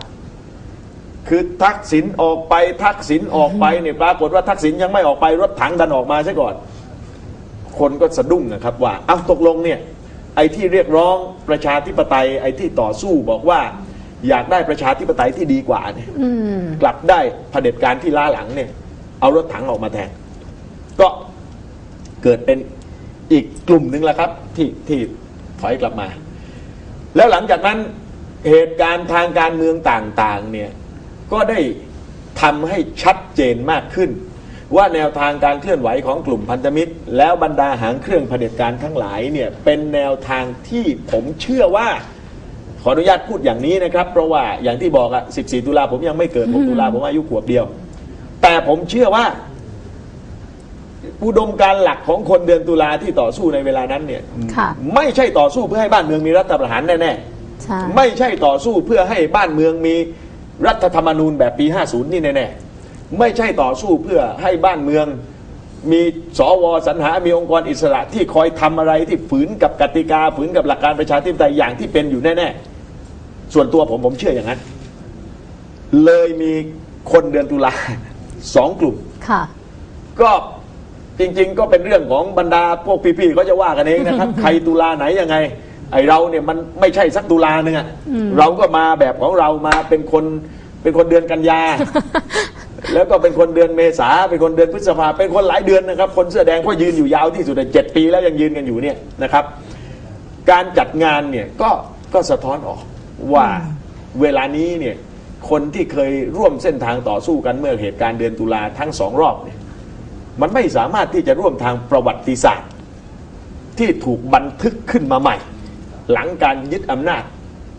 49คือทักษิณออกไปทักษิณออกไปเนี่ยปรากฏว่าทักษิณยังไม่ออกไปรถถังดันออกมาซะก่อนคนก็สะดุ้งนะครับว่าตกลงเนี่ยไอ้ที่เรียกร้องประชาธิปไตยไอ้ที่ต่อสู้บอกว่าอยากได้ประชาธิปไตยที่ดีกว่าเนี่ยกลับได้เผด็จการที่ล้าหลังเนี่ยเอารถถังออกมาแทนก็เกิดเป็นอีกกลุ่มหนึ่งแล้วครับที่ถอยกลับมาแล้วหลังจากนั้นเหตุการณ์ทางการเมืองต่างๆเนี่ยก็ได้ทำให้ชัดเจนมากขึ้นว่าแนวทางการเคลื่อนไหวของกลุ่มพันธมิตรแล้วบรรดาหางเครื่องเผด็จการทั้งหลายเนี่ยเป็นแนวทางที่ผมเชื่อว่าขออนุญาตพูดอย่างนี้นะครับเพราะว่าอย่างที่บอก14 ตุลาผมยังไม่เกิด6 ตุลาผมอายุขวบเดียวแต่ผมเชื่อว่าอุดมการณ์หลักของคนเดือนตุลาที่ต่อสู้ในเวลานั้นเนี่ยไม่ใช่ต่อสู้เพื่อให้บ้านเมืองมีรัฐประหารแน่ๆไม่ใช่ต่อสู้เพื่อให้บ้านเมืองมีรัฐธรรมนูญแบบปี 50 นี่แน่ๆไม่ใช่ต่อสู้เพื่อให้บ้านเมืองมีสว.สรรหามีองค์กรอิสระที่คอยทำอะไรที่ฝืนกับกติกาฝืนกับหลักการประชาธิปไตยอย่างที่เป็นอยู่แน่ๆส่วนตัวผมเชื่ออย่างนั้นเลยมีคนเดือนตุลา2 กลุ่มก็จริงๆก็เป็นเรื่องของบรรดาพวกพี่ๆเขาจะว่ากันเองนะครับ ใครตุลาไหนยังไงไอเราเนี่ยมันไม่ใช่สักตุลาหนึ่งอะเราก็มาแบบของเรามาเป็นคนเดือนกันยา แล้วก็เป็นคนเดือนเมษาเป็นคนเดือนพฤษภาเป็นคนหลายเดือนนะครับคนเสื้อแดงก็ยืนอยู่ยาวที่สุด7 ปีแล้วยังยืนกันอยู่เนี่ยนะครับการจัดงานเนี่ยก็สะท้อนออกว่าเวลานี้เนี่ยคนที่เคยร่วมเส้นทางต่อสู้กันเมื่อเหตุการณ์เดือนตุลาทั้ง2 รอบเนี่ยมันไม่สามารถที่จะร่วมทางประวัติศาสตร์ที่ถูกบันทึกขึ้นมาใหม่หลังการยึดอำนาจ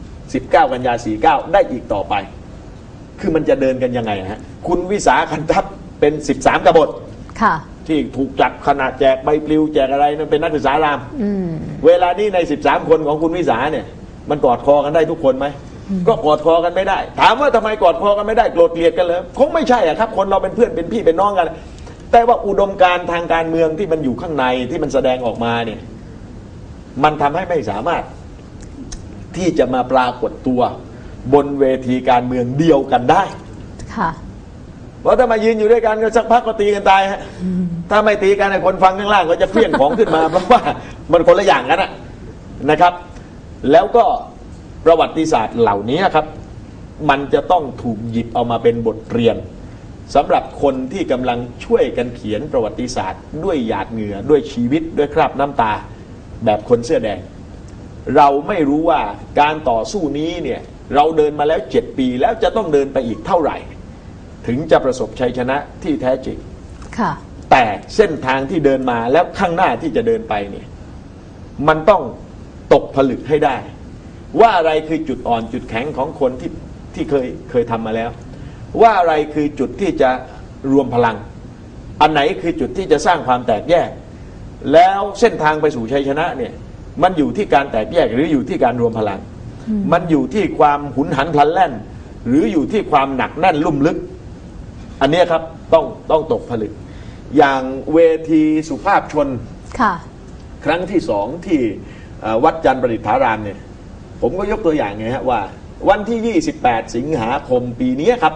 19 กันยา 49ได้อีกต่อไปคือมันจะเดินกันยังไงฮะคุณวิสาขันทัพเป็น13 กบฏที่ถูกจับขณะแจกใบปลิวแจกอะไรนั่นเป็นนักศึกษารามเวลานี้ใน13 คนของคุณวิสาเนี่ยมันกอดคอกันได้ทุกคนไหมก็กอดคอกันไม่ได้ถามว่าทำไมกอดคอกันไม่ได้โกรธเกลียดกันเลยคงไม่ใช่อะครับคนเราเป็นเพื่อนเป็นพี่เป็นน้องกันแต่ว่าอุดมการณ์ทางการเมืองที่มันอยู่ข้างในที่มันแสดงออกมาเนี่ยมันทำให้ไม่สามารถที่จะมาปรากฏตัวบนเวทีการเมืองเดียวกันได้ค่ะเพราะถ้ามายืนอยู่ด้วยกันก็สักพักก็ตีกันตายฮะถ้าไม่ตีกันคนฟังข้างล่างก็จะเพี้ยนของขึ้นมา เพราะว่ามันคนละอย่างกันนะครับแล้วก็ประวัติศาสตร์เหล่านี้ครับมันจะต้องถูกหยิบเอามาเป็นบทเรียนสำหรับคนที่กำลังช่วยกันเขียนประวัติศาสตร์ด้วยหยาดเหงื่อด้วยชีวิตด้วยคราบน้ำตาแบบคนเสื้อแดงเราไม่รู้ว่าการต่อสู้นี้เนี่ยเราเดินมาแล้ว7 ปีแล้วจะต้องเดินไปอีกเท่าไหร่ถึงจะประสบชัยชนะที่แท้จริงค่ะแต่เส้นทางที่เดินมาแล้วข้างหน้าที่จะเดินไปเนี่ยมันต้องตกผลึกให้ได้ว่าอะไรคือจุดอ่อนจุดแข็งของคนที่เคยทำมาแล้วว่าอะไรคือจุดที่จะรวมพลังอันไหนคือจุดที่จะสร้างความแตกแยกแล้วเส้นทางไปสู่ชัยชนะเนี่ยมันอยู่ที่การแตกแยกหรืออยู่ที่การรวมพลังมันอยู่ที่ความหุนหันพลันแล่นหรืออยู่ที่ความหนักแน่นลุ่มลึกอันนี้ครับต้องตกผลึกอย่างเวทีสุภาพชนครั้งที่2ที่วัดจันทร์ประดิษฐารามเนี่ยผมก็ยกตัวอย่างไงฮะว่าวันที่28 สิงหาคมปีนี้ครับ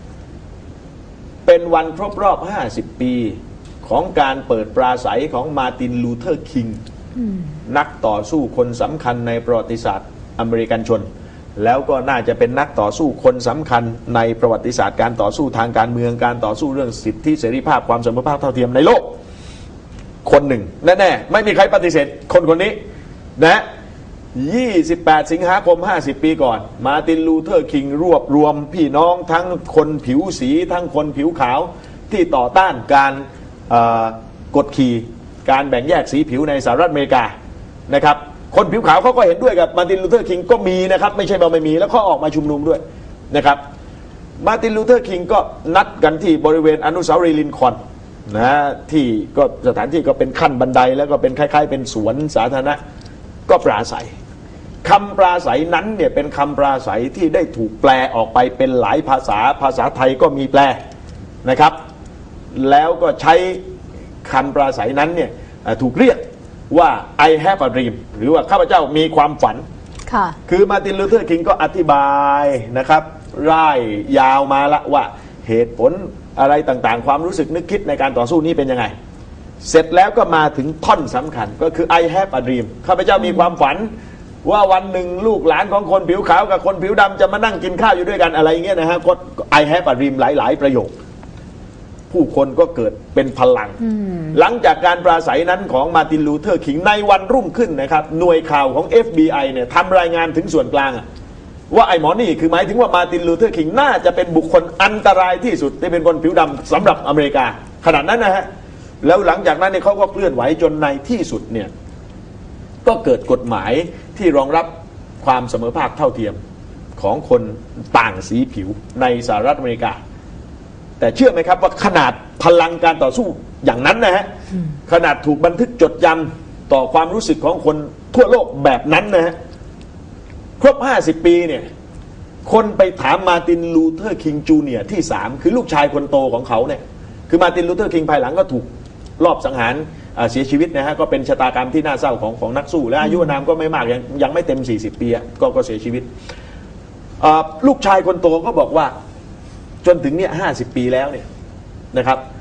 เป็นวันครบรอบ50 ปีของการเปิดปราศัยของมาร์ตินลูเทอร์คิงนักต่อสู้คนสำคัญในประวัติศาสตร์อเมริกันชนแล้วก็น่าจะเป็นนักต่อสู้คนสำคัญในประวัติศาสตร์การต่อสู้ทางการเมืองการต่อสู้เรื่องสิทธิเสรีภาพความเสมอภาคเท่าเทียมในโลกคนหนึ่งแน่ๆไม่มีใครปฏิเสธคนนี้นะ28 สิงหาคม50 ปีก่อนมาร์ตินลูเทอร์คิงรวบรวมพี่น้องทั้งคนผิวสีทั้งคนผิวขาวที่ต่อต้านการกดขี่การแบ่งแยกสีผิวในสหรัฐอเมริกานะครับคนผิวขาวเขาก็เห็นด้วยกับมาร์ตินลูเทอร์คิงก็มีนะครับไม่ใช่ว่าไม่มีแล้วเขาออกมาชุมนุมด้วยนะครับมาร์ตินลูเทอร์คิงก็นัดกันที่บริเวณอนุสาวรีย์ลินคอล์นนะที่ก็สถานที่ก็เป็นขั้นบันไดแล้วก็เป็นคล้ายๆเป็นสวนสาธารณะก็ปราศัยคำปราศัยนั้นเนี่ยเป็นคำปราศัยที่ได้ถูกแปลออกไปเป็นหลายภาษาไทยก็มีแปลนะครับแล้วก็ใช้คำปราศัยนั้นเนี่ยถูกเรียกว่า I have a dream หรือว่าข้าพเจ้ามีความฝันคือมาร์ตินลูเทอร์คิงก็อธิบายนะครับร่ายยาวมาละว่าเหตุผลอะไรต่างๆความรู้สึกนึกคิดในการต่อสู้นี้เป็นยังไงเสร็จแล้วก็มาถึงท่อนสำคัญก็คือ I have a dream ข้าพเจ้ามีความฝันว่าวันหนึ่งลูกหลานของคนผิวขาวกับคนผิวดำจะมานั่งกินข้าวอยู่ด้วยกันอะไรอย่างเงี้ยนะฮะก็ I have a dream หลายๆประโยคผู้คนก็เกิดเป็นพลังหลังจากการปราศัยนั้นของมาร์ตินลูเทอร์คิงในวันรุ่งขึ้นนะครับหน่วยข่าวของ FBI เนี่ยทำรายงานถึงส่วนกลางว่าไอ้หมอนี่คือหมายถึงว่ามาร์ตินลูเทอร์คิงน่าจะเป็นบุคคลอันตรายที่สุดที่เป็นคนผิวดำสำหรับอเมริกาขนาดนั้นนะฮะแล้วหลังจากนั้นเนี่ยเขาก็เคลื่อนไหวจนในที่สุดเนี่ยก็เกิดกฎหมายที่รองรับความเสมอภาคเท่าเทียมของคนต่างสีผิวในสหรัฐอเมริกาแต่เชื่อไหมครับว่าขนาดพลังการต่อสู้อย่างนั้นนะฮะขนาดถูกบันทึกจดจำต่อความรู้สึกของคนทั่วโลกแบบนั้นนะฮะครบ50 ปีเนี่ยคนไปถามมาร์ตินลูเทอร์คิงจูเนียร์ที่3คือลูกชายคนโตของเขาเนี่ยคือมาร์ตินลูเทอร์คิงภายหลังก็ถูกลอบสังหารเสียชีวิตนะฮะก็เป็นชะตากรรมที่น่าเศร้าของนักสู้และอายุนามก็ไม่มากยังไม่เต็ม40 ปีก็เสียชีวิตลูกชายคนโตก็บอกว่าจนถึงเนี่ย50 ปีแล้วเนี่ยนะครับ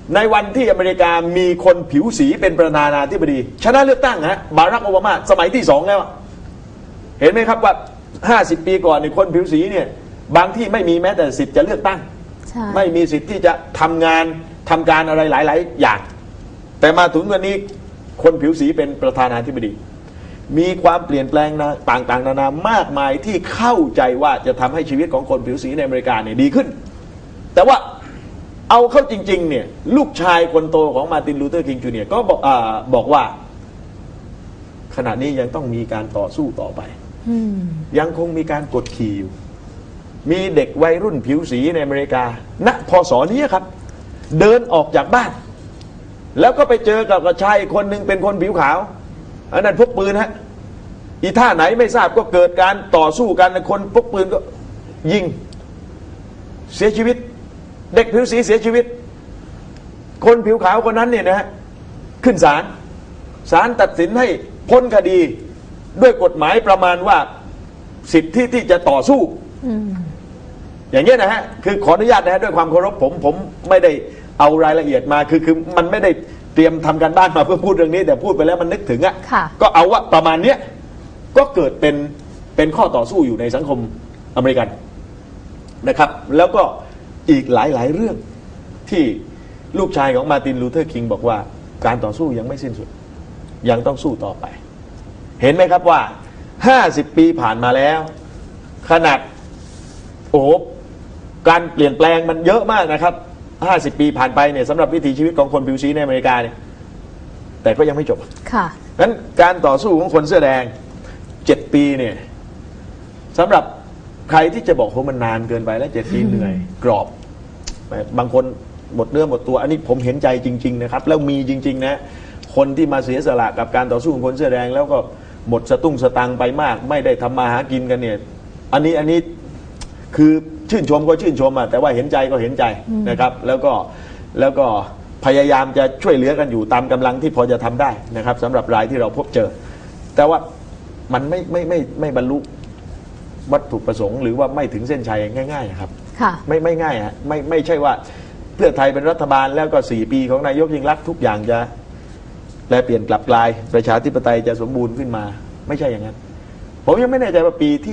ในวันที่อเมริกามีคนผิวสีเป็นประธานาธิบดีชนะเลือกตั้งฮะบารักโอบามาสมัยที่2แล้วเห็นไหมครับว่า50 ปีก่อนเนี่ยคนผิวสีเนี่ยบางที่ไม่มีแม้แต่สิทธิ์จะเลือกตั้งไม่มีสิทธิ์ที่จะทำงานทำการอะไรหลายๆอย่างแต่มาถึงวันนี้คนผิวสีเป็นประธานาธิบดีมีความเปลี่ยนแปลงต่างๆนานามากมายที่เข้าใจว่าจะทำให้ชีวิตของคนผิวสีในอเมริกาเนี่ยดีขึ้นแต่ว่าเอาเข้าจริงๆเนี่ยลูกชายคนโตของมาร์ตินลูเทอร์คิงจูเนียร์ก็บอกว่าขณะนี้ยังต้องมีการต่อสู้ต่อไปยังคงมีการกดขี่อยู่มีเด็กวัยรุ่นผิวสีในอเมริกาณพศนี้ครับเดินออกจากบ้านแล้วก็ไปเจอกับชายคนหนึ่งเป็นคนผิวขาวอันนั้นพกปืนฮะอีท่าไหนไม่ทราบก็เกิดการต่อสู้กันคนพกปืนก็ยิงเสียชีวิตเด็กผิวสีเสียชีวิตคนผิวขาวคนนั้นเนี่ยนะฮะขึ้นศาลตัดสินให้พ้นคดีด้วยกฎหมายประมาณว่าสิทธิที่จะต่อสู้อย่างเงี้ยนะฮะคือขออนุญาตนะฮะด้วยความเคารพผมไม่ได้เอารายละเอียดมาคือมันไม่ได้เตรียมทำการบ้านมาเพื่อพูดเรื่องนี้แต่พูดไปแล้วมันนึกถึงอ่ะก็เอาว่าประมาณเนี้ยก็เกิดเป็นข้อต่อสู้อยู่ในสังคมอเมริกันนะครับแล้วก็อีกหลายเรื่องที่ลูกชายของมาร์ตินลูเทอร์คิงบอกว่าการต่อสู้ยังไม่สิ้นสุดยังต้องสู้ต่อไปเห็นไหมครับว่า50 ปีผ่านมาแล้วขนาดการเปลี่ยนแปลงมันเยอะมากนะครับ50 ปีผ่านไปเนี่ยสำหรับวิถีชีวิตของคนผิวสีในอเมริกาเนี่ยแต่ก็ยังไม่จบค่ะงั้นการต่อสู้ของคนเสื้อแดง7 ปีเนี่ยสำหรับใครที่จะบอกว่ามันนานเกินไปแล้ว7 ปีเหนื่อยกรอบบางคนหมดเนื้อหมดตัวอันนี้ผมเห็นใจจริงๆนะครับแล้วมีจริงๆนะคนที่มาเสียสละกับการต่อสู้ของคนเสื้อแดงแล้วก็หมดสตุ้งสตังไปมากไม่ได้ทำมาหากินกันเนี่ยอันนี้คือชื่นชมก็ชื่นชมแต่ว่าเห็นใจก็เห็นใจนะครับแล้วก็พยายามจะช่วยเหลือกันอยู่ตามกำลังที่พอจะทำได้นะครับสำหรับรายที่เราพบเจอแต่ว่ามันไม่บรรลุวัตถุประสงค์หรือว่าไม่ถึงเส้นชัยง่ายๆครับไม่ง่ายฮะไม่ใช่ว่าเพื่อไทยเป็นรัฐบาลแล้วก็4 ปีของนายกยิ่งลักษณ์ทุกอย่างจะแปลเปลี่ยนกลับกลายประชาธิปไตยจะสมบูรณ์ขึ้นมาไม่ใช่อย่างนั้นผมยังไม่แน่ใจว่าปีที่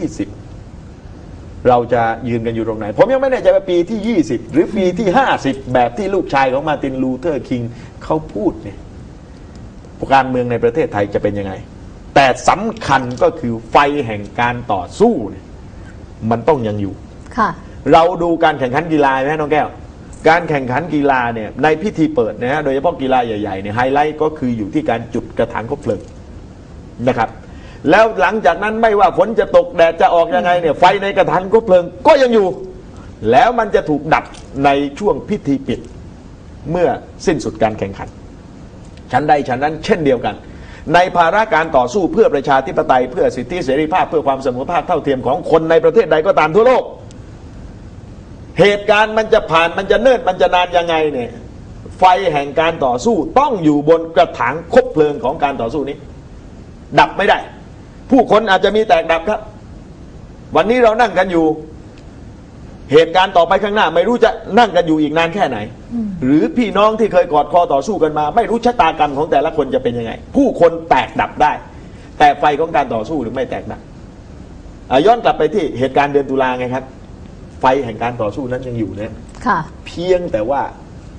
10เราจะยืนกันอยู่ตรงไหนผมยังไม่แน่ใจว่าปีที่20หรือปีที่50แบบที่ลูกชายของมาร์ตินลูเทอร์คิงเขาพูดเนี่ยการเมืองในประเทศไทยจะเป็นยังไงแต่สำคัญก็คือไฟแห่งการต่อสู้เนี่ยมันต้องยังอยู่เราดูการแข่งขันกีฬาไหมน้องแก้วการแข่งขันกีฬาเนี่ยในพิธีเปิดนะฮะโดยเฉพาะกีฬาใหญ่ๆเนี่ยไฮไลท์ก็คืออยู่ที่การจุดกระถางคบเพลิงนะครับแล้วหลังจากนั้นไม่ว่าฝนจะตกแดดจะออกยังไงเนี่ยไฟในกระถางคบเพลิงก็ยังอยู่แล้วมันจะถูกดับในช่วงพิธีปิดเมื่อสิ้นสุดการแข่งขันชั้นใดชั้นนั้นเช่นเดียวกันในภาระการต่อสู้เพื่อประชาธิปไตยเพื่อสิทธิเสรีภาพเพื่อความเสมอภาคเท่าเทียมของคนในประเทศใดก็ตามทั่วโลกเหตุการณ์มันจะผ่านมันจะเนิ่นมันจะนานยังไงเนี่ยไฟแห่งการต่อสู้ต้องอยู่บนกระถางคบเพลิงของการต่อสู้นี้ดับไม่ได้ผู้คนอาจจะมีแตกดับครับวันนี้เรานั่งกันอยู่เหตุการณ์ต่อไปข้างหน้าไม่รู้จะนั่งกันอยู่อีกนานแค่ไหนหรือพี่น้องที่เคยกอดคอต่อสู้กันมาไม่รู้ชะตากรรมของแต่ละคนจะเป็นยังไงผู้คนแตกดับได้แต่ไฟของการต่อสู้หรือไม่แตกดับย้อนกลับไปที่เหตุการณ์เดือนตุลาไงครับไฟแห่งการต่อสู้นั้นยังอยู่นะเพียงแต่ว่า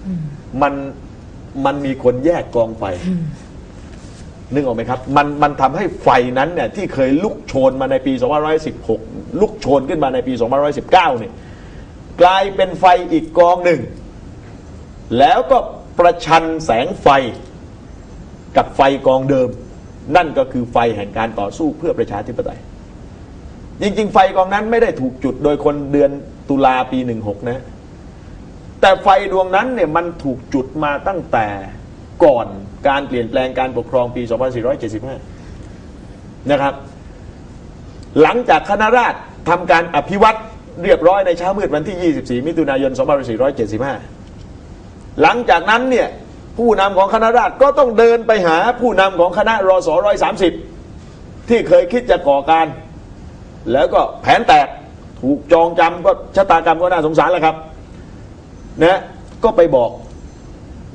มันมีคนแยกกองไฟนึกออกไหมครับมันทำให้ไฟนั้นเนี่ยที่เคยลุกโชนมาในปี2516ลุกโชนขึ้นมาในปี2519เนี่ยกลายเป็นไฟอีกกองหนึ่งแล้วก็ประชันแสงไฟกับไฟกองเดิมนั่นก็คือไฟแห่งการต่อสู้เพื่อประชาธิปไตยจริงๆไฟกองนั้นไม่ได้ถูกจุดโดยคนเดือนตุลาปี16นะแต่ไฟดวงนั้นเนี่ยมันถูกจุดมาตั้งแต่ก่อนการเปลี่ยนแปลงการปกครองปี2475นะครับหลังจากคณะราษฎรทำการอภิวัตรเรียบร้อยในเช้ามืดวันที่24มิถุนายน2475หลังจากนั้นเนี่ยผู้นำของคณะราษฎรก็ต้องเดินไปหาผู้นำของคณะรศ130ที่เคยคิดจะก่อการแล้วก็แผนแตกถูกจองจำก็ชะตากรรมก็น่าสงสารแล้วครับนะก็ไปบอก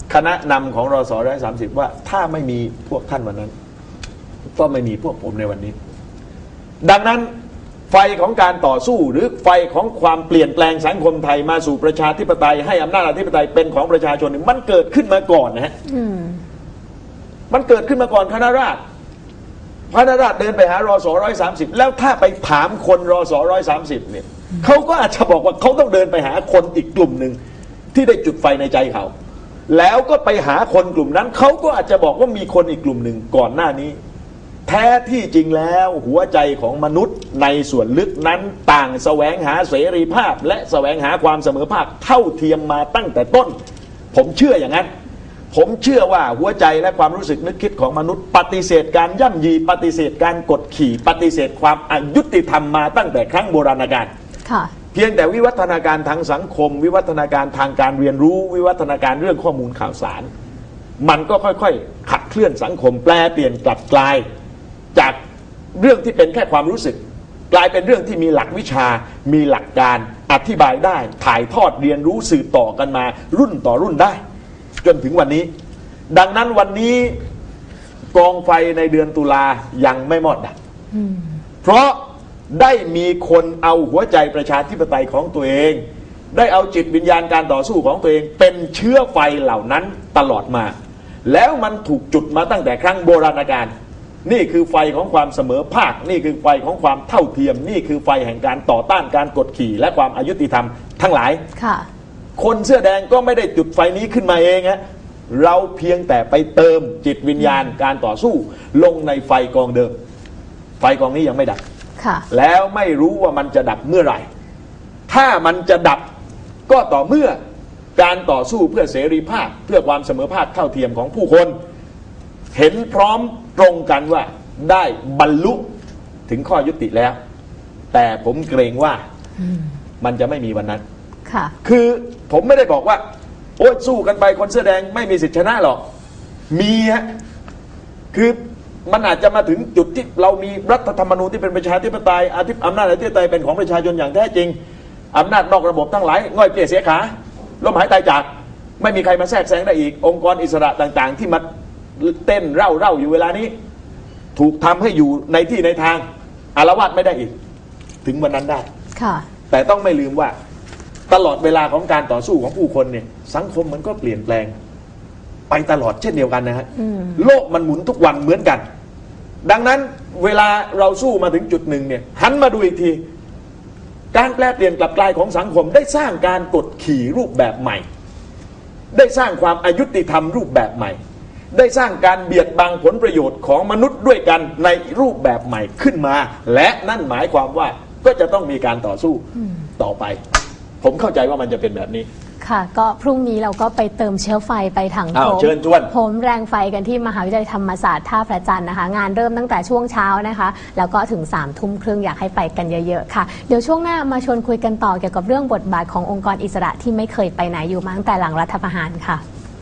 คณะนำของรส.130ว่าถ้าไม่มีพวกท่านวันนั้นก็ไม่มีพวกผมในวันนี้ ดังนั้นไฟของการต่อสู้หรือไฟของความเปลี่ยนแปลงสังคมไทยมาสู่ประชาธิปไตยให้อำนาจอธิปไตยเป็นของประชาชนมันเกิดขึ้นมาก่อนนะฮะมันเกิดขึ้นมาก่อนคณะราษฎรเดินไปหารส.130แล้วถ้าไปถามคนรส.130เนี่ยเขาก็อาจจะบอกว่าเขาต้องเดินไปหาคนอีกกลุ่มหนึ่งที่ได้จุดไฟในใจเขาแล้วก็ไปหาคนกลุ่มนั้นเขาก็อาจจะบอกว่ามีคนอีกกลุ่มหนึ่งก่อนหน้านี้แท้ที่จริงแล้วหัวใจของมนุษย์ในส่วนลึกนั้นต่างแสวงหาเสรีภาพและแสวงหาความเสมอภาคเท่าเทียมมาตั้งแต่ต้นผมเชื่ออย่างนั้นผมเชื่อว่าหัวใจและความรู้สึกนึกคิดของมนุษย์ปฏิเสธการย่ำยีปฏิเสธการกดขี่ปฏิเสธความอยุติธรรมมาตั้งแต่ครั้งโบราณกาลเพียงแต่วิวัฒนาการทางสังคมวิวัฒนาการทางการเรียนรู้วิวัฒนาการเรื่องข้อมูลข่าวสารมันก็ค่อยๆขัดเคลื่อนสังคมแปลเปลี่ยนกลับกลายจากเรื่องที่เป็นแค่ความรู้สึกกลายเป็นเรื่องที่มีหลักวิชามีหลักการอธิบายได้ถ่ายทอดเรียนรู้สืบต่อกันมารุ่นต่อรุ่นได้จนถึงวันนี้ดังนั้นวันนี้กองไฟในเดือนตุลายังไม่หมดดับเพราะได้มีคนเอาหัวใจประชาธิปไตยของตัวเองได้เอาจิตวิญญาณการต่อสู้ของตัวเองเป็นเชื้อไฟเหล่านั้นตลอดมาแล้วมันถูกจุดมาตั้งแต่ครั้งโบราณกาลนี่คือไฟของความเสมอภาคนี่คือไฟของความเท่าเทียมนี่คือไฟแห่งการต่อต้านการกดขี่และความอายุติธรรมทั้งหลายคนเสื้อแดงก็ไม่ได้จุดไฟนี้ขึ้นมาเองฮะเราเพียงแต่ไปเติมจิตวิญญาณการต่อสู้ลงในไฟกองเดิมไฟกองนี้ยังไม่ดับแล้วไม่รู้ว่ามันจะดับเมื่อไหร่ถ้ามันจะดับก็ต่อเมื่อการต่อสู้เพื่อเสรีภาพเพื่อความเสมอภาคเท่าเทียมของผู้คนเห็นพร้อมตรงกันว่าได้บรรลุถึงข้อยุติแล้วแต่ผมเกรงว่ามันจะไม่มีวันนั้นคือผมไม่ได้บอกว่าโอ๊ยสู้กันไปคนเสื้อแดงไม่มีสิทธิชนะหรอกมีฮะคือมันอาจจะมาถึงจุดที่เรามีรัฐธรรมนูญที่เป็นประชาธิปไตยอำนาจอธิปไตยเป็นของประชาชนอย่างแท้จริงอำนาจนอกระบบทั้งหลายง่อยเปลี่ยเสียขาล้มหายตายจากไม่มีใครมาแทรกแซงได้อีกองค์กรอิสระต่างๆที่มาเต้นเร่าอยู่เวลานี้ถูกทำให้อยู่ในที่ในทางอาละวาดไม่ได้อีกถึงวันนั้นได้แต่ต้องไม่ลืมว่าตลอดเวลาของการต่อสู้ของผู้คนเนี่ยสังคมมันก็เปลี่ยนแปลงไปตลอดเช่นเดียวกันนะฮะโลกมันหมุนทุกวันเหมือนกันดังนั้นเวลาเราสู้มาถึงจุดหนึ่งเนี่ยหันมาดูอีกทีการแปลเปลี่ยนกลับกลายของสังคมได้สร้างการกดขี่รูปแบบใหม่ได้สร้างความอายุติธรรมรูปแบบใหม่ได้สร้างการเบียดบังผลประโยชน์ของมนุษย์ด้วยกันในรูปแบบใหม่ขึ้นมาและนั่นหมายความว่าก็จะต้องมีการต่อสู้ต่อไปผมเข้าใจว่ามันจะเป็นแบบนี้ค่ะก็พรุ่งนี้เราก็ไปเติมเชื้อไฟไปถังโหมแรงไฟกันที่มหาวิทยาลัยธรรมศาสตร์ท่าพระจันทร์นะคะงานเริ่มตั้งแต่ช่วงเช้านะคะแล้วก็ถึง21:30อยากให้ไปกันเยอะๆค่ะเดี๋ยวช่วงหน้ามาชวนคุยกันต่อเกี่ยวกับเรื่องบทบาทขององค์กรอิสระที่ไม่เคยไปไหนอยู่มาตั้งแต่หลังรัฐประหารค่ะ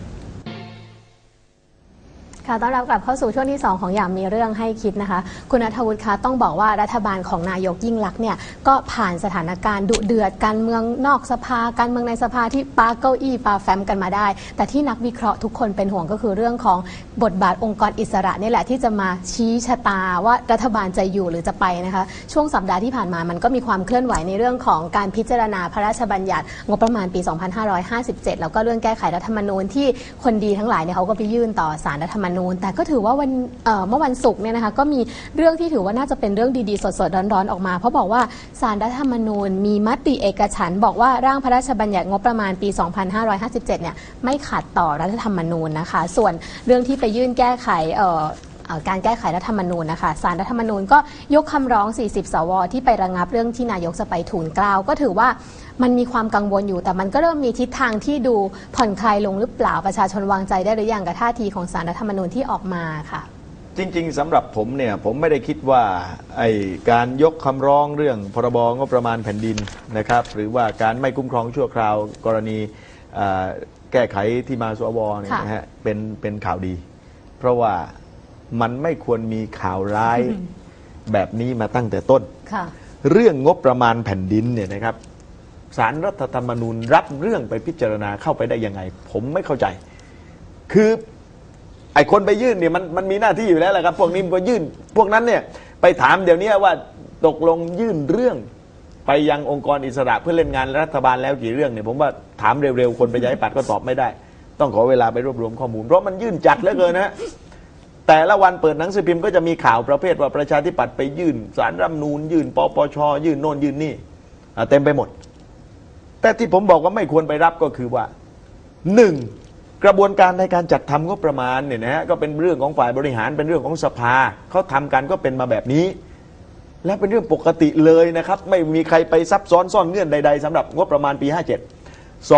ต้อนรับกลับเข้าสู่ช่วงที่2ของอย่างมีเรื่องให้คิดนะคะคุณณัฐวุฒิคะต้องบอกว่ารัฐบาลของนายกยิ่งลักษณ์เนี่ยก็ผ่านสถานการณ์ดุเดือดการเมืองนอกสภาการเมืองในสภาที่ปาเก้าอี้ปาแฟ้มกันมาได้แต่ที่นักวิเคราะห์ทุกคนเป็นห่วงก็คือเรื่องของบทบาทองค์กรอิสระนี่แหละที่จะมาชี้ชะตาว่ารัฐบาลจะอยู่หรือจะไปนะคะช่วงสัปดาห์ที่ผ่านมามันก็มีความเคลื่อนไหวในเรื่องของการพิจารณาพระราชบัญญัติงบประมาณปี 2557แล้วก็เรื่องแก้ไขรัฐธรรมนูญที่คนดีทั้งหลายเนี่ยเขาก็ไปยื่นต่อศาลรัฐธรรมนูญแต่ก็ถือว่าเมื่อวันศุกร์เนี่ยนะคะก็มีเรื่องที่ถือว่าน่าจะเป็นเรื่องดีๆสดๆร้อนๆออกมาเพราะบอกว่าศาลรัฐธรรมนูญมีมติเอกฉันท์บอกว่าร่างพระราชบัญญัติงบประมาณปี 2557เนี่ยไม่ขัดต่อรัฐธรรมนูญนะคะส่วนเรื่องที่ไปยื่นแก้ไขการแก้ไขรัฐธรรมนูญนะคะศาลรัฐธรรมนูญก็ยกคำร้อง40 สวที่ไประงับเรื่องที่นายกจะไปทูลเกล้าก็ถือว่ามันมีความกังวลอยู่แต่มันก็เริ่มมีทิศทางที่ดูผ่อนคลายลงหรือเปล่าประชาชนวางใจได้หรือยังกับท่าทีของศาลรัฐธรรมนูญที่ออกมาค่ะจริงๆสำหรับผมเนี่ยผมไม่ได้คิดว่าการยกคำร้องเรื่องพรบงบประมาณแผ่นดินนะครับหรือว่าการไม่คุ้มครองชั่วคราวกรณีแก้ไขที่มาสวเนี่ยนะฮะเป็นข่าวดีเพราะว่ามันไม่ควรมีข่าวร้ายแบบนี้มาตั้งแต่ต้นเรื่องงบประมาณแผ่นดินเนี่ยนะครับศาลรัฐธรรมนูญรับเรื่องไปพิจารณาเข้าไปได้ยังไงผมไม่เข้าใจคือไอ้คนไปยื่นเนี่ยมันมีหน้าที่อยู่แล้วแหละครับพวกนี้มันก็ยื่นพวกนั้นเนี่ยไปถามเดี๋ยวนี้ว่าตกลงยื่นเรื่องไปยังองค์กรอิสระเพื่อเล่นงานรัฐบาลแล้วกี่เรื่องเนี่ยผมว่าถามเร็วๆคนประชาธิปัตย์ก็ตอบไม่ได้ต้องขอเวลาไปรวบรวมข้อมูลเพราะมันยื่นจัดเหลือเกินนะแต่ละวันเปิดหนังสือพิมพ์ก็จะมีข่าวประเภทว่าประชาธิปัตย์ไปยื่นศาลรัฐธรรมนูญยื่นปปชยื่นโน่นยื่นนี่เต็มไปหมดแต่ที่ผมบอกว่าไม่ควรไปรับก็คือว่าหนึ่งกระบวนการในการจัดทำงบประมาณเนี่ยนะฮะก็เป็นเรื่องของฝ่ายบริหารเป็นเรื่องของสภาเขาทำกันก็เป็นมาแบบนี้และเป็นเรื่องปกติเลยนะครับไม่มีใครไปซับซ้อนซ่อนเงื่อนใดๆสำหรับงบประมาณปี57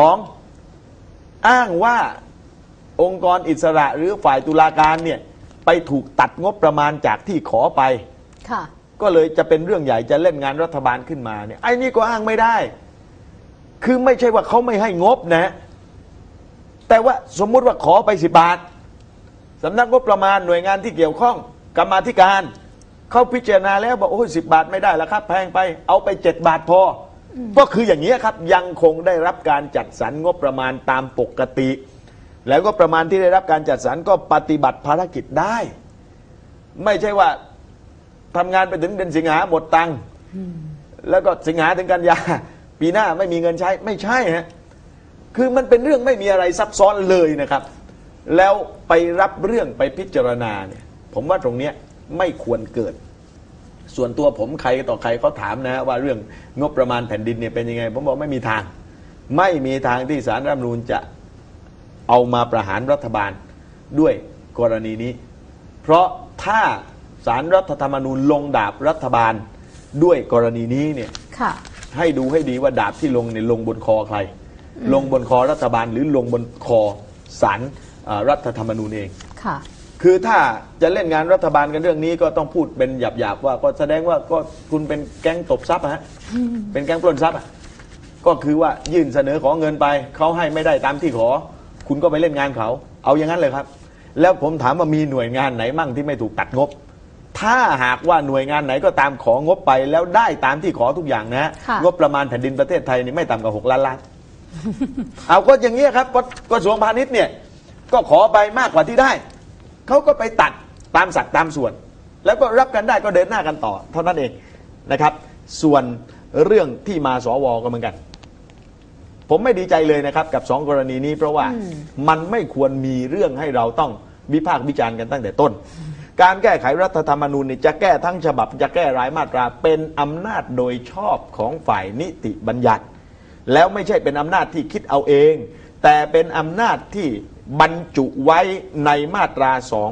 2อ้างว่าองค์กรอิสระหรือฝ่ายตุลาการเนี่ยไปถูกตัดงบประมาณจากที่ขอไปก็เลยจะเป็นเรื่องใหญ่จะเล่นงานรัฐบาลขึ้นมาเนี่ยไอ้นี่ก็อ้างไม่ได้คือไม่ใช่ว่าเขาไม่ให้งบนะแต่ว่าสมมุติว่าขอไป10 บาทสำนักงบประมาณหน่วยงานที่เกี่ยวข้องกรรมาธิการเขาพิจารณาแล้วบอกโอ้ย10 บาทไม่ได้แล้วครับแพงไปเอาไป7 บาทพอก็คืออย่างนี้ครับยังคงได้รับการจัดสรรงบประมาณตามปกติแล้วก็ประมาณที่ได้รับการจัดสรรก็ปฏิบัติภารกิจได้ไม่ใช่ว่าทำงานไปถึงเดือนสิงหาหมดตังค์แล้วก็สิงหาถึงกันยาปีหน้าไม่มีเงินใช้ไม่ใช่ฮะคือมันเป็นเรื่องไม่มีอะไรซับซ้อนเลยนะครับแล้วไปรับเรื่องไปพิจารณาเนี่ยผมว่าตรงเนี้ยไม่ควรเกิดส่วนตัวผมใครต่อใครเขาถามนะว่าเรื่องงบประมาณแผ่นดินเนี่ยเป็นยังไงผมบอกไม่มีทางที่ศาลรัฐธรรมนูญจะเอามาประหารรัฐบาลด้วยกรณีนี้เพราะถ้าศาลรัฐธรรมนูญลงดาบรัฐบาลด้วยกรณีนี้เนี่ยให้ดูให้ดีว่าดาบที่ลงเนี่ยลงบนคอใครลงบนคอรัฐบาลหรือลงบนคอศาลรัฐธรรมนูญเองคือถ้าจะเล่นงานรัฐบาลกันเรื่องนี้ก็ต้องพูดเป็นหยาบๆว่าก็แสดงว่าก็คุณเป็นแก๊งตบทรัพย์ฮะเป็นแก๊งปล้นทรัพย์ก็คือว่ายื่นเสนอขอเงินไปเขาให้ไม่ได้ตามที่ขอคุณก็ไปเล่นงานเขาเอาอย่างนั้นเลยครับแล้วผมถามว่ามีหน่วยงานไหนมั่งที่ไม่ถูกตัดงบถ้าหากว่าหน่วยงานไหนก็ตามของบไปแล้วได้ตามที่ขอทุกอย่างนะงบประมาณแผ่นดินประเทศไทยนี่ไม่ต่ำกว่า6 ล้านล้านเอาก็อย่างนี้ครับกระทรวงพาณิชย์เนี่ยก็ขอไปมากกว่าที่ได้เขาก็ไปตัดตามสัดตามส่วนแล้วก็รับกันได้ก็เดินหน้ากันต่อเท่านั้นเองนะครับส่วนเรื่องที่มาสวก็เหมือนกันผมไม่ดีใจเลยนะครับกับ2 กรณีนี้เพราะว่ามันไม่ควรมีเรื่องให้เราต้องวิพากษ์วิจารณ์กันตั้งแต่ต้นการแก้ไขรัฐธรรมนูญจะแก้ทั้งฉบับจะแก้รายมาตราเป็นอำนาจโดยชอบของฝ่ายนิติบัญญัติแล้วไม่ใช่เป็นอำนาจที่คิดเอาเองแต่เป็นอำนาจที่บรรจุไว้ในมาตรา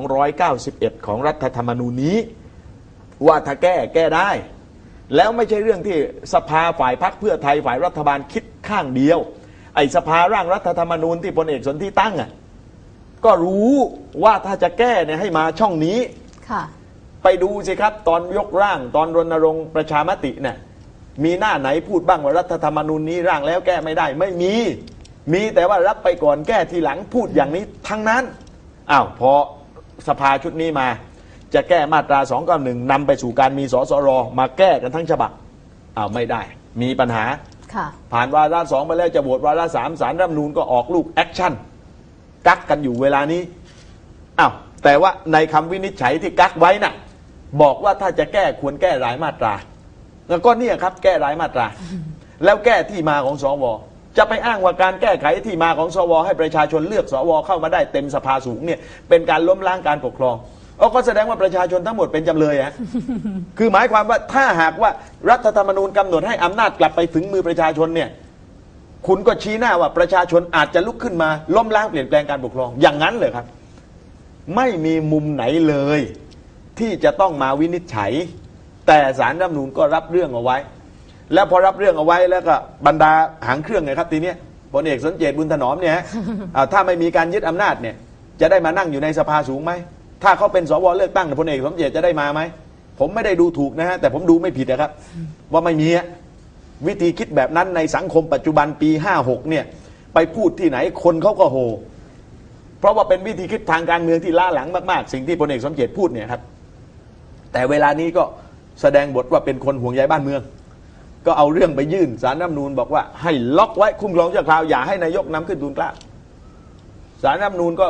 291ของรัฐธรรมนูญนี้ว่าถ้าแก้ได้แล้วไม่ใช่เรื่องที่สภาฝ่ายพรรคเพื่อไทยฝ่ายรัฐบาลคิดข้างเดียวไอ้สภาร่างรัฐธรรมนูญที่พลเอกสนธิตั้งก็รู้ว่าถ้าจะแก้เนี่ยให้มาช่องนี้ไปดูสิครับตอนยกร่างตอนรณรงค์ประชามติเนี่ยมีหน้าไหนพูดบ้างว่ารัฐธรรมนูญนี้ร่างแล้วแก้ไม่ได้ไม่มีแต่ว่ารับไปก่อนแก้ทีหลังพูดอย่างนี้ทั้งนั้นพอสภาชุดนี้มาจะแก้มาตรา291นำไปสู่การมีสสรมาแก้กันทั้งฉบับไม่ได้มีปัญหาผ่านวาระ2ไปแล้วจะโหวตวาระ3ศาลรัฐธรรมนูญก็ออกลูกแอคชั่นกักกันอยู่เวลานี้แต่ว่าในคำวินิจฉัยที่กักไว้น่ะบอกว่าถ้าจะแก้ควรแก้รายมาตราแล้วก็เนี่ยครับแก้รายมาตราแล้วแก้ที่มาของสวจะไปอ้างว่าการแก้ไขที่มาของสวให้ประชาชนเลือกสวเข้ามาได้เต็มสภาสูงเนี่ยเป็นการล้มล้างการปกครองก็แสดงว่าประชาชนทั้งหมดเป็นจำเลยคือหมายความว่าถ้าหากว่ารัฐธรรมนูญกำหนดให้อำนาจกลับไปถึงมือประชาชนเนี่ยคุณก็ชี้หน้าว่าประชาชนอาจจะลุกขึ้นมาล้มล้างเปลี่ยนแปลงการปกครองอย่างนั้นเลยครับไม่มีมุมไหนเลยที่จะต้องมาวินิจฉัยแต่ศาลรัฐธรรมนูญก็รับเรื่องเอาไว้แล้วพอรับเรื่องเอาไว้แล้วก็บรรดาหางเครื่องไงครับทีนี้พลเอกสนเจตบุญถนอมเนี่ยถ้าไม่มีการยึดอำนาจเนี่ยจะได้มานั่งอยู่ในสภาสูงไหมถ้าเขาเป็นสวเลือกตั้งพลเอกสมเจตจะได้มาไหมผมไม่ได้ดูถูกนะฮะแต่ผมดูไม่ผิดนะครับว่าไม่มีวิธีคิดแบบนั้นในสังคมปัจจุบันปี56เนี่ยไปพูดที่ไหนคนเขาก็โห่เพราะว่าเป็นวิธีคิดทางการเมืองที่ล้าหลังมากๆสิ่งที่พลเอกสมเจตพูดเนี่ยครับแต่เวลานี้ก็แสดงบทว่าเป็นคนห่วงใยบ้านเมืองก็เอาเรื่องไปยื่นศาลรัฐธรรมนูญบอกว่าให้ล็อกไว้คุ้มครองชั่วคราวอย่าให้นายกนำขึ้นทูลเกล้าศาลรัฐธรรมนูญก็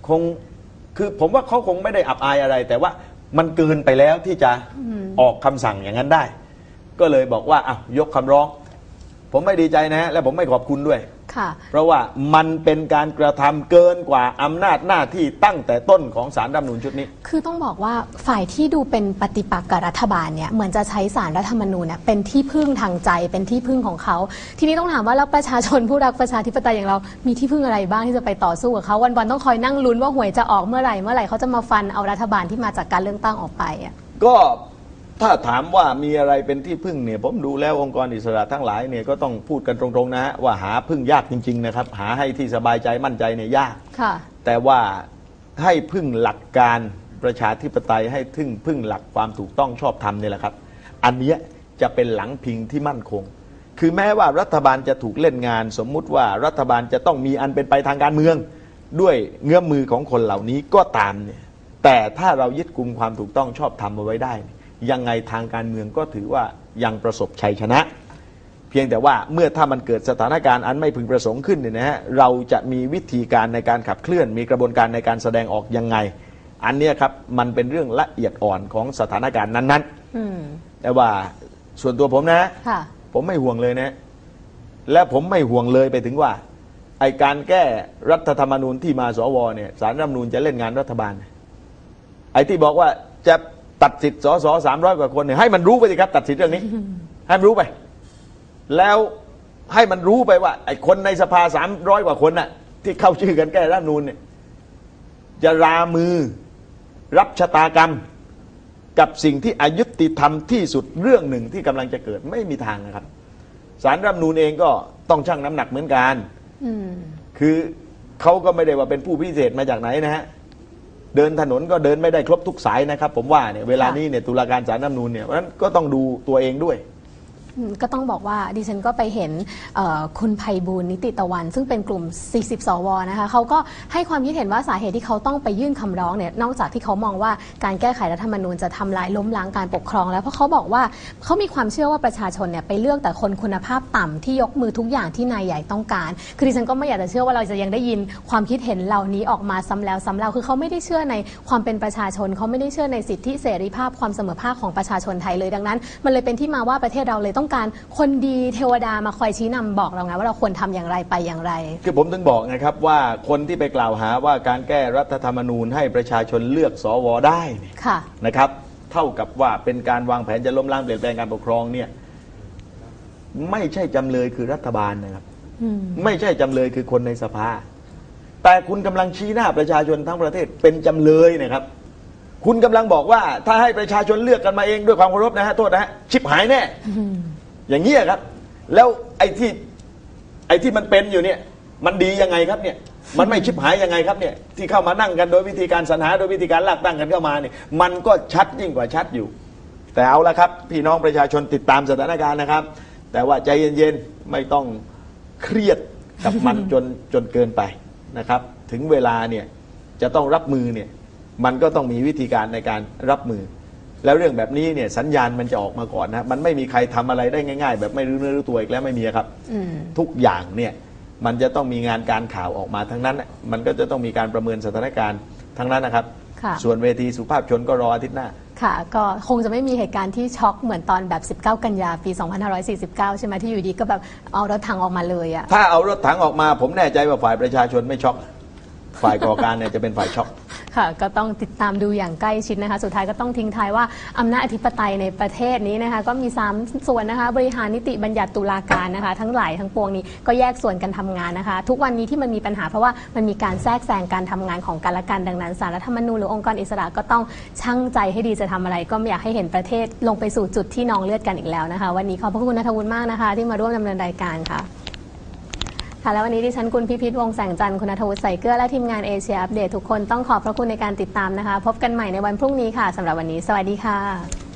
คงคือผมว่าเขาคงไม่ได้อับอายอะไร แต่ว่ามันเกินไปแล้วที่จะออกคำสั่งอย่างนั้นได้ ก็เลยบอกว่าอ้าวยกคำร้องผมไม่ดีใจนะฮะและผมไม่ขอบคุณด้วยเพราะว่ามันเป็นการกระทำเกินกว่าอำนาจหน้าที่ตั้งแต่ต้นของศาลรัฐธรรมนูญชุดนี้คือต้องบอกว่าฝ่ายที่ดูเป็นปฏิปักษ์กับรัฐบาลเนี่ยเหมือนจะใช้ศาลรัฐธรรมนูญเนี่ยเป็นที่พึ่งทางใจเป็นที่พึ่งของเขาทีนี้ต้องถามว่าแล้วประชาชนผู้รักประชาธิปไตยอย่างเรามีที่พึ่งอะไรบ้างที่จะไปต่อสู้กับเขาวันๆต้องคอยนั่งลุ้นว่าหวยจะออกเมื่อไหร่เขาจะมาฟันเอารัฐบาลที่มาจากการเลือกตั้งออกไปอ่ะก็ถ้าถามว่ามีอะไรเป็นที่พึ่งเนี่ยผมดูแล้วองค์กรอิสระทั้งหลายเนี่ยก็ต้องพูดกันตรงๆนะฮะว่าหาพึ่งยากจริงๆนะครับหาให้ที่สบายใจมั่นใจเนี่ยยากแต่ว่าให้พึ่งหลักการประชาธิปไตยให้พึ่งหลักความถูกต้องชอบธรรมเนี่ยแหละครับอันนี้จะเป็นหลังพิงที่มั่นคงคือแม้ว่ารัฐบาลจะถูกเล่นงานสมมุติว่ารัฐบาลจะต้องมีอันเป็นไปทางการเมืองด้วยเงื้อมมือของคนเหล่านี้ก็ตามเนี่ยแต่ถ้าเรายึดกุมความถูกต้องชอบธรรมเอาไว้ได้ยังไงทางการเมืองก็ถือว่ายังประสบชัยชนะเพียงแต่ว่าเมื่อถ้ามันเกิดสถานการณ์อันไม่พึงประสงค์ขึ้นเนี่ยนะฮะเราจะมีวิธีการในการขับเคลื่อนมีกระบวนการในการแสดงออกยังไงอันนี้ครับมันเป็นเรื่องละเอียดอ่อนของสถานการณ์นั้นๆแต่ว่าส่วนตัวผมนะผมไม่ห่วงเลยนะและผมไม่ห่วงเลยไปถึงว่าไอการแก้รัฐธรรมนูญที่มาสวเนี่ยศาลรัฐธรรมนูญจะเล่นงานรัฐบาลไอที่บอกว่าจะตัดสิทธิ์สส300 กว่าคนเนี่ยให้มันรู้ไปสิครับตัดสิทธิ์เรื่องนี้ให้มันรู้ไปแล้วให้มันรู้ไปว่าไอ้คนในสภา300 กว่าคนน่ะที่เข้าชื่อกันแก้รัฐธรรมนูญเนี่ยจะรามือรับชะตากรรมกับสิ่งที่อยุติธรรมที่สุดเรื่องหนึ่งที่กำลังจะเกิดไม่มีทางนะครับศาลรัฐธรรมนูญเองก็ต้องชั่งน้ำหนักเหมือนกันคือเขาก็ไม่ได้ว่าเป็นผู้พิเศษมาจากไหนนะฮะเดินถนนก็เดินไม่ได้ครบทุกสายนะครับผมว่าเนี่ยเวลานี้เนี่ยตุลาการศาลรัฐธรรมนูญเนี่ยเพราะฉะนั้นก็ต้องดูตัวเองด้วยก็ต้องบอกว่าดิฉันก็ไปเห็นคุณไพบูลย์นิติตะวันซึ่งเป็นกลุ่ม40สวนะคะเขาก็ให้ความคิดเห็นว่าสาเหตุที่เขาต้องไปยื่นคำร้องเนี่ยนอกจากที่เขามองว่าการแก้ไขรัฐธรรมนูญจะทำลายล้มล้างการปกครองแล้วเพราะเขาบอกว่าเขามีความเชื่อว่าประชาชนเนี่ยไปเลือกแต่คนคุณภาพต่ำที่ยกมือทุกอย่างที่นายใหญ่ต้องการคือดิฉันก็ไม่อยากจะเชื่อว่าเราจะยังได้ยินความคิดเห็นเหล่านี้ออกมาซ้ำแล้วซ้ำเล่าคือเขาไม่ได้เชื่อในความเป็นประชาชนเขาไม่ได้เชื่อในสิทธิเสรีภาพความเสมอภาคของประชาชนไทยเลยดังนั้นมันเลยเป็นที่มาว่าประเทศเราเลยต้องการคนดีเทวดามาคอยชี้นำบอกเราไงว่าเราควรทำอย่างไรไปอย่างไรคือผมถึงบอกนะครับว่าคนที่ไปกล่าวหาว่าการแก้รัฐธรรมนูญให้ประชาชนเลือกสวได้นะครับเท่ากับว่าเป็นการวางแผนจะล้มล้างเปลี่ยนแปลงการปกครองเนี่ยไม่ใช่จำเลยคือรัฐบาลนะครับไม่ใช่จำเลยคือคนในสภาแต่คุณกำลังชี้หน้าประชาชนทั้งประเทศเป็นจำเลยนะครับคุณกำลังบอกว่าถ้าให้ประชาชนเลือกกันมาเองด้วยความเคารพนะฮะโทษนะฮะชิบหายแน่อย่างนี้ครับแล้วไอ้ที่มันเป็นอยู่เนี่ยมันดียังไงครับเนี่ยมันไม่ชิบหายยังไงครับเนี่ยที่เข้ามานั่งกันโดยวิธีการสรรหาโดยวิธีการลากตั้งกันเข้ามาเนี่ยมันก็ชัดยิ่งกว่าชัดอยู่แต่เอาละครับพี่น้องประชาชนติดตามสถานการณ์นะครับแต่ว่าใจเย็นๆไม่ต้องเครียดกับมันจนเกินไปนะครับถึงเวลาเนี่ยจะต้องรับมือเนี่ยมันก็ต้องมีวิธีการในการรับมือแล้วเรื่องแบบนี้เนี่ยสัญญาณมันจะออกมาก่อนนะมันไม่มีใครทำอะไรได้ง่ายๆแบบไม่รู้เนื้อรู้ตัวอีกแล้วไม่มีครับทุกอย่างเนี่ยมันจะต้องมีงานการข่าวออกมาทั้งนั้นมันก็จะต้องมีการประเมินสถานการณ์ทั้งนั้นนะครับส่วนเวทีสุภาพชนก็รออาทิตย์หน้าค่ะก็คงจะไม่มีเหตุการณ์ที่ช็อกเหมือนตอนแบบ19 กันยาปี2549ใช่ไหมที่อยู่ดีก็แบบเอารถถังออกมาเลยอะถ้าเอารถถังออกมาผมแน่ใจว่าฝ่ายประชาชนไม่ช็อกฝ่ายก่อการเนี่ยจะเป็นฝ่ายช็อกค่ะก็ต้องติดตามดูอย่างใกล้ชิดนะคะสุดท้ายก็ต้องทิ้งท้ายว่าอำนาจอธิปไตยในประเทศนี้นะคะก็มี3ส่วนนะคะบริหารนิติบัญญัติตุลาการนะคะทั้งหลายทั้งปวงนี้ก็แยกส่วนกันทำงานนะคะทุกวันนี้ที่มันมีปัญหาเพราะว่ามันมีการแทรกแซงการทำงานของกันและกันดังนั้นศาลรัฐธรรมนูญหรือองค์กรอิสระก็ต้องชั่งใจให้ดีจะทำอะไรก็ไม่อยากให้เห็นประเทศลงไปสู่จุดที่นองเลือดกันอีกแล้วนะคะวันนี้ขอบพระคุณณัฐวุฒิมากนะคะที่มาร่วมดำเนินรายการค่ะค่ะแล้ววันนี้ดิฉันกุลพิพิธวงศ์แสงจันทร์คุณณัฐวุฒิใส่เกลือและทีมงานเอเชียอัปเดตทุกคนต้องขอบพระคุณในการติดตามนะคะพบกันใหม่ในวันพรุ่งนี้ค่ะสำหรับวันนี้สวัสดีค่ะ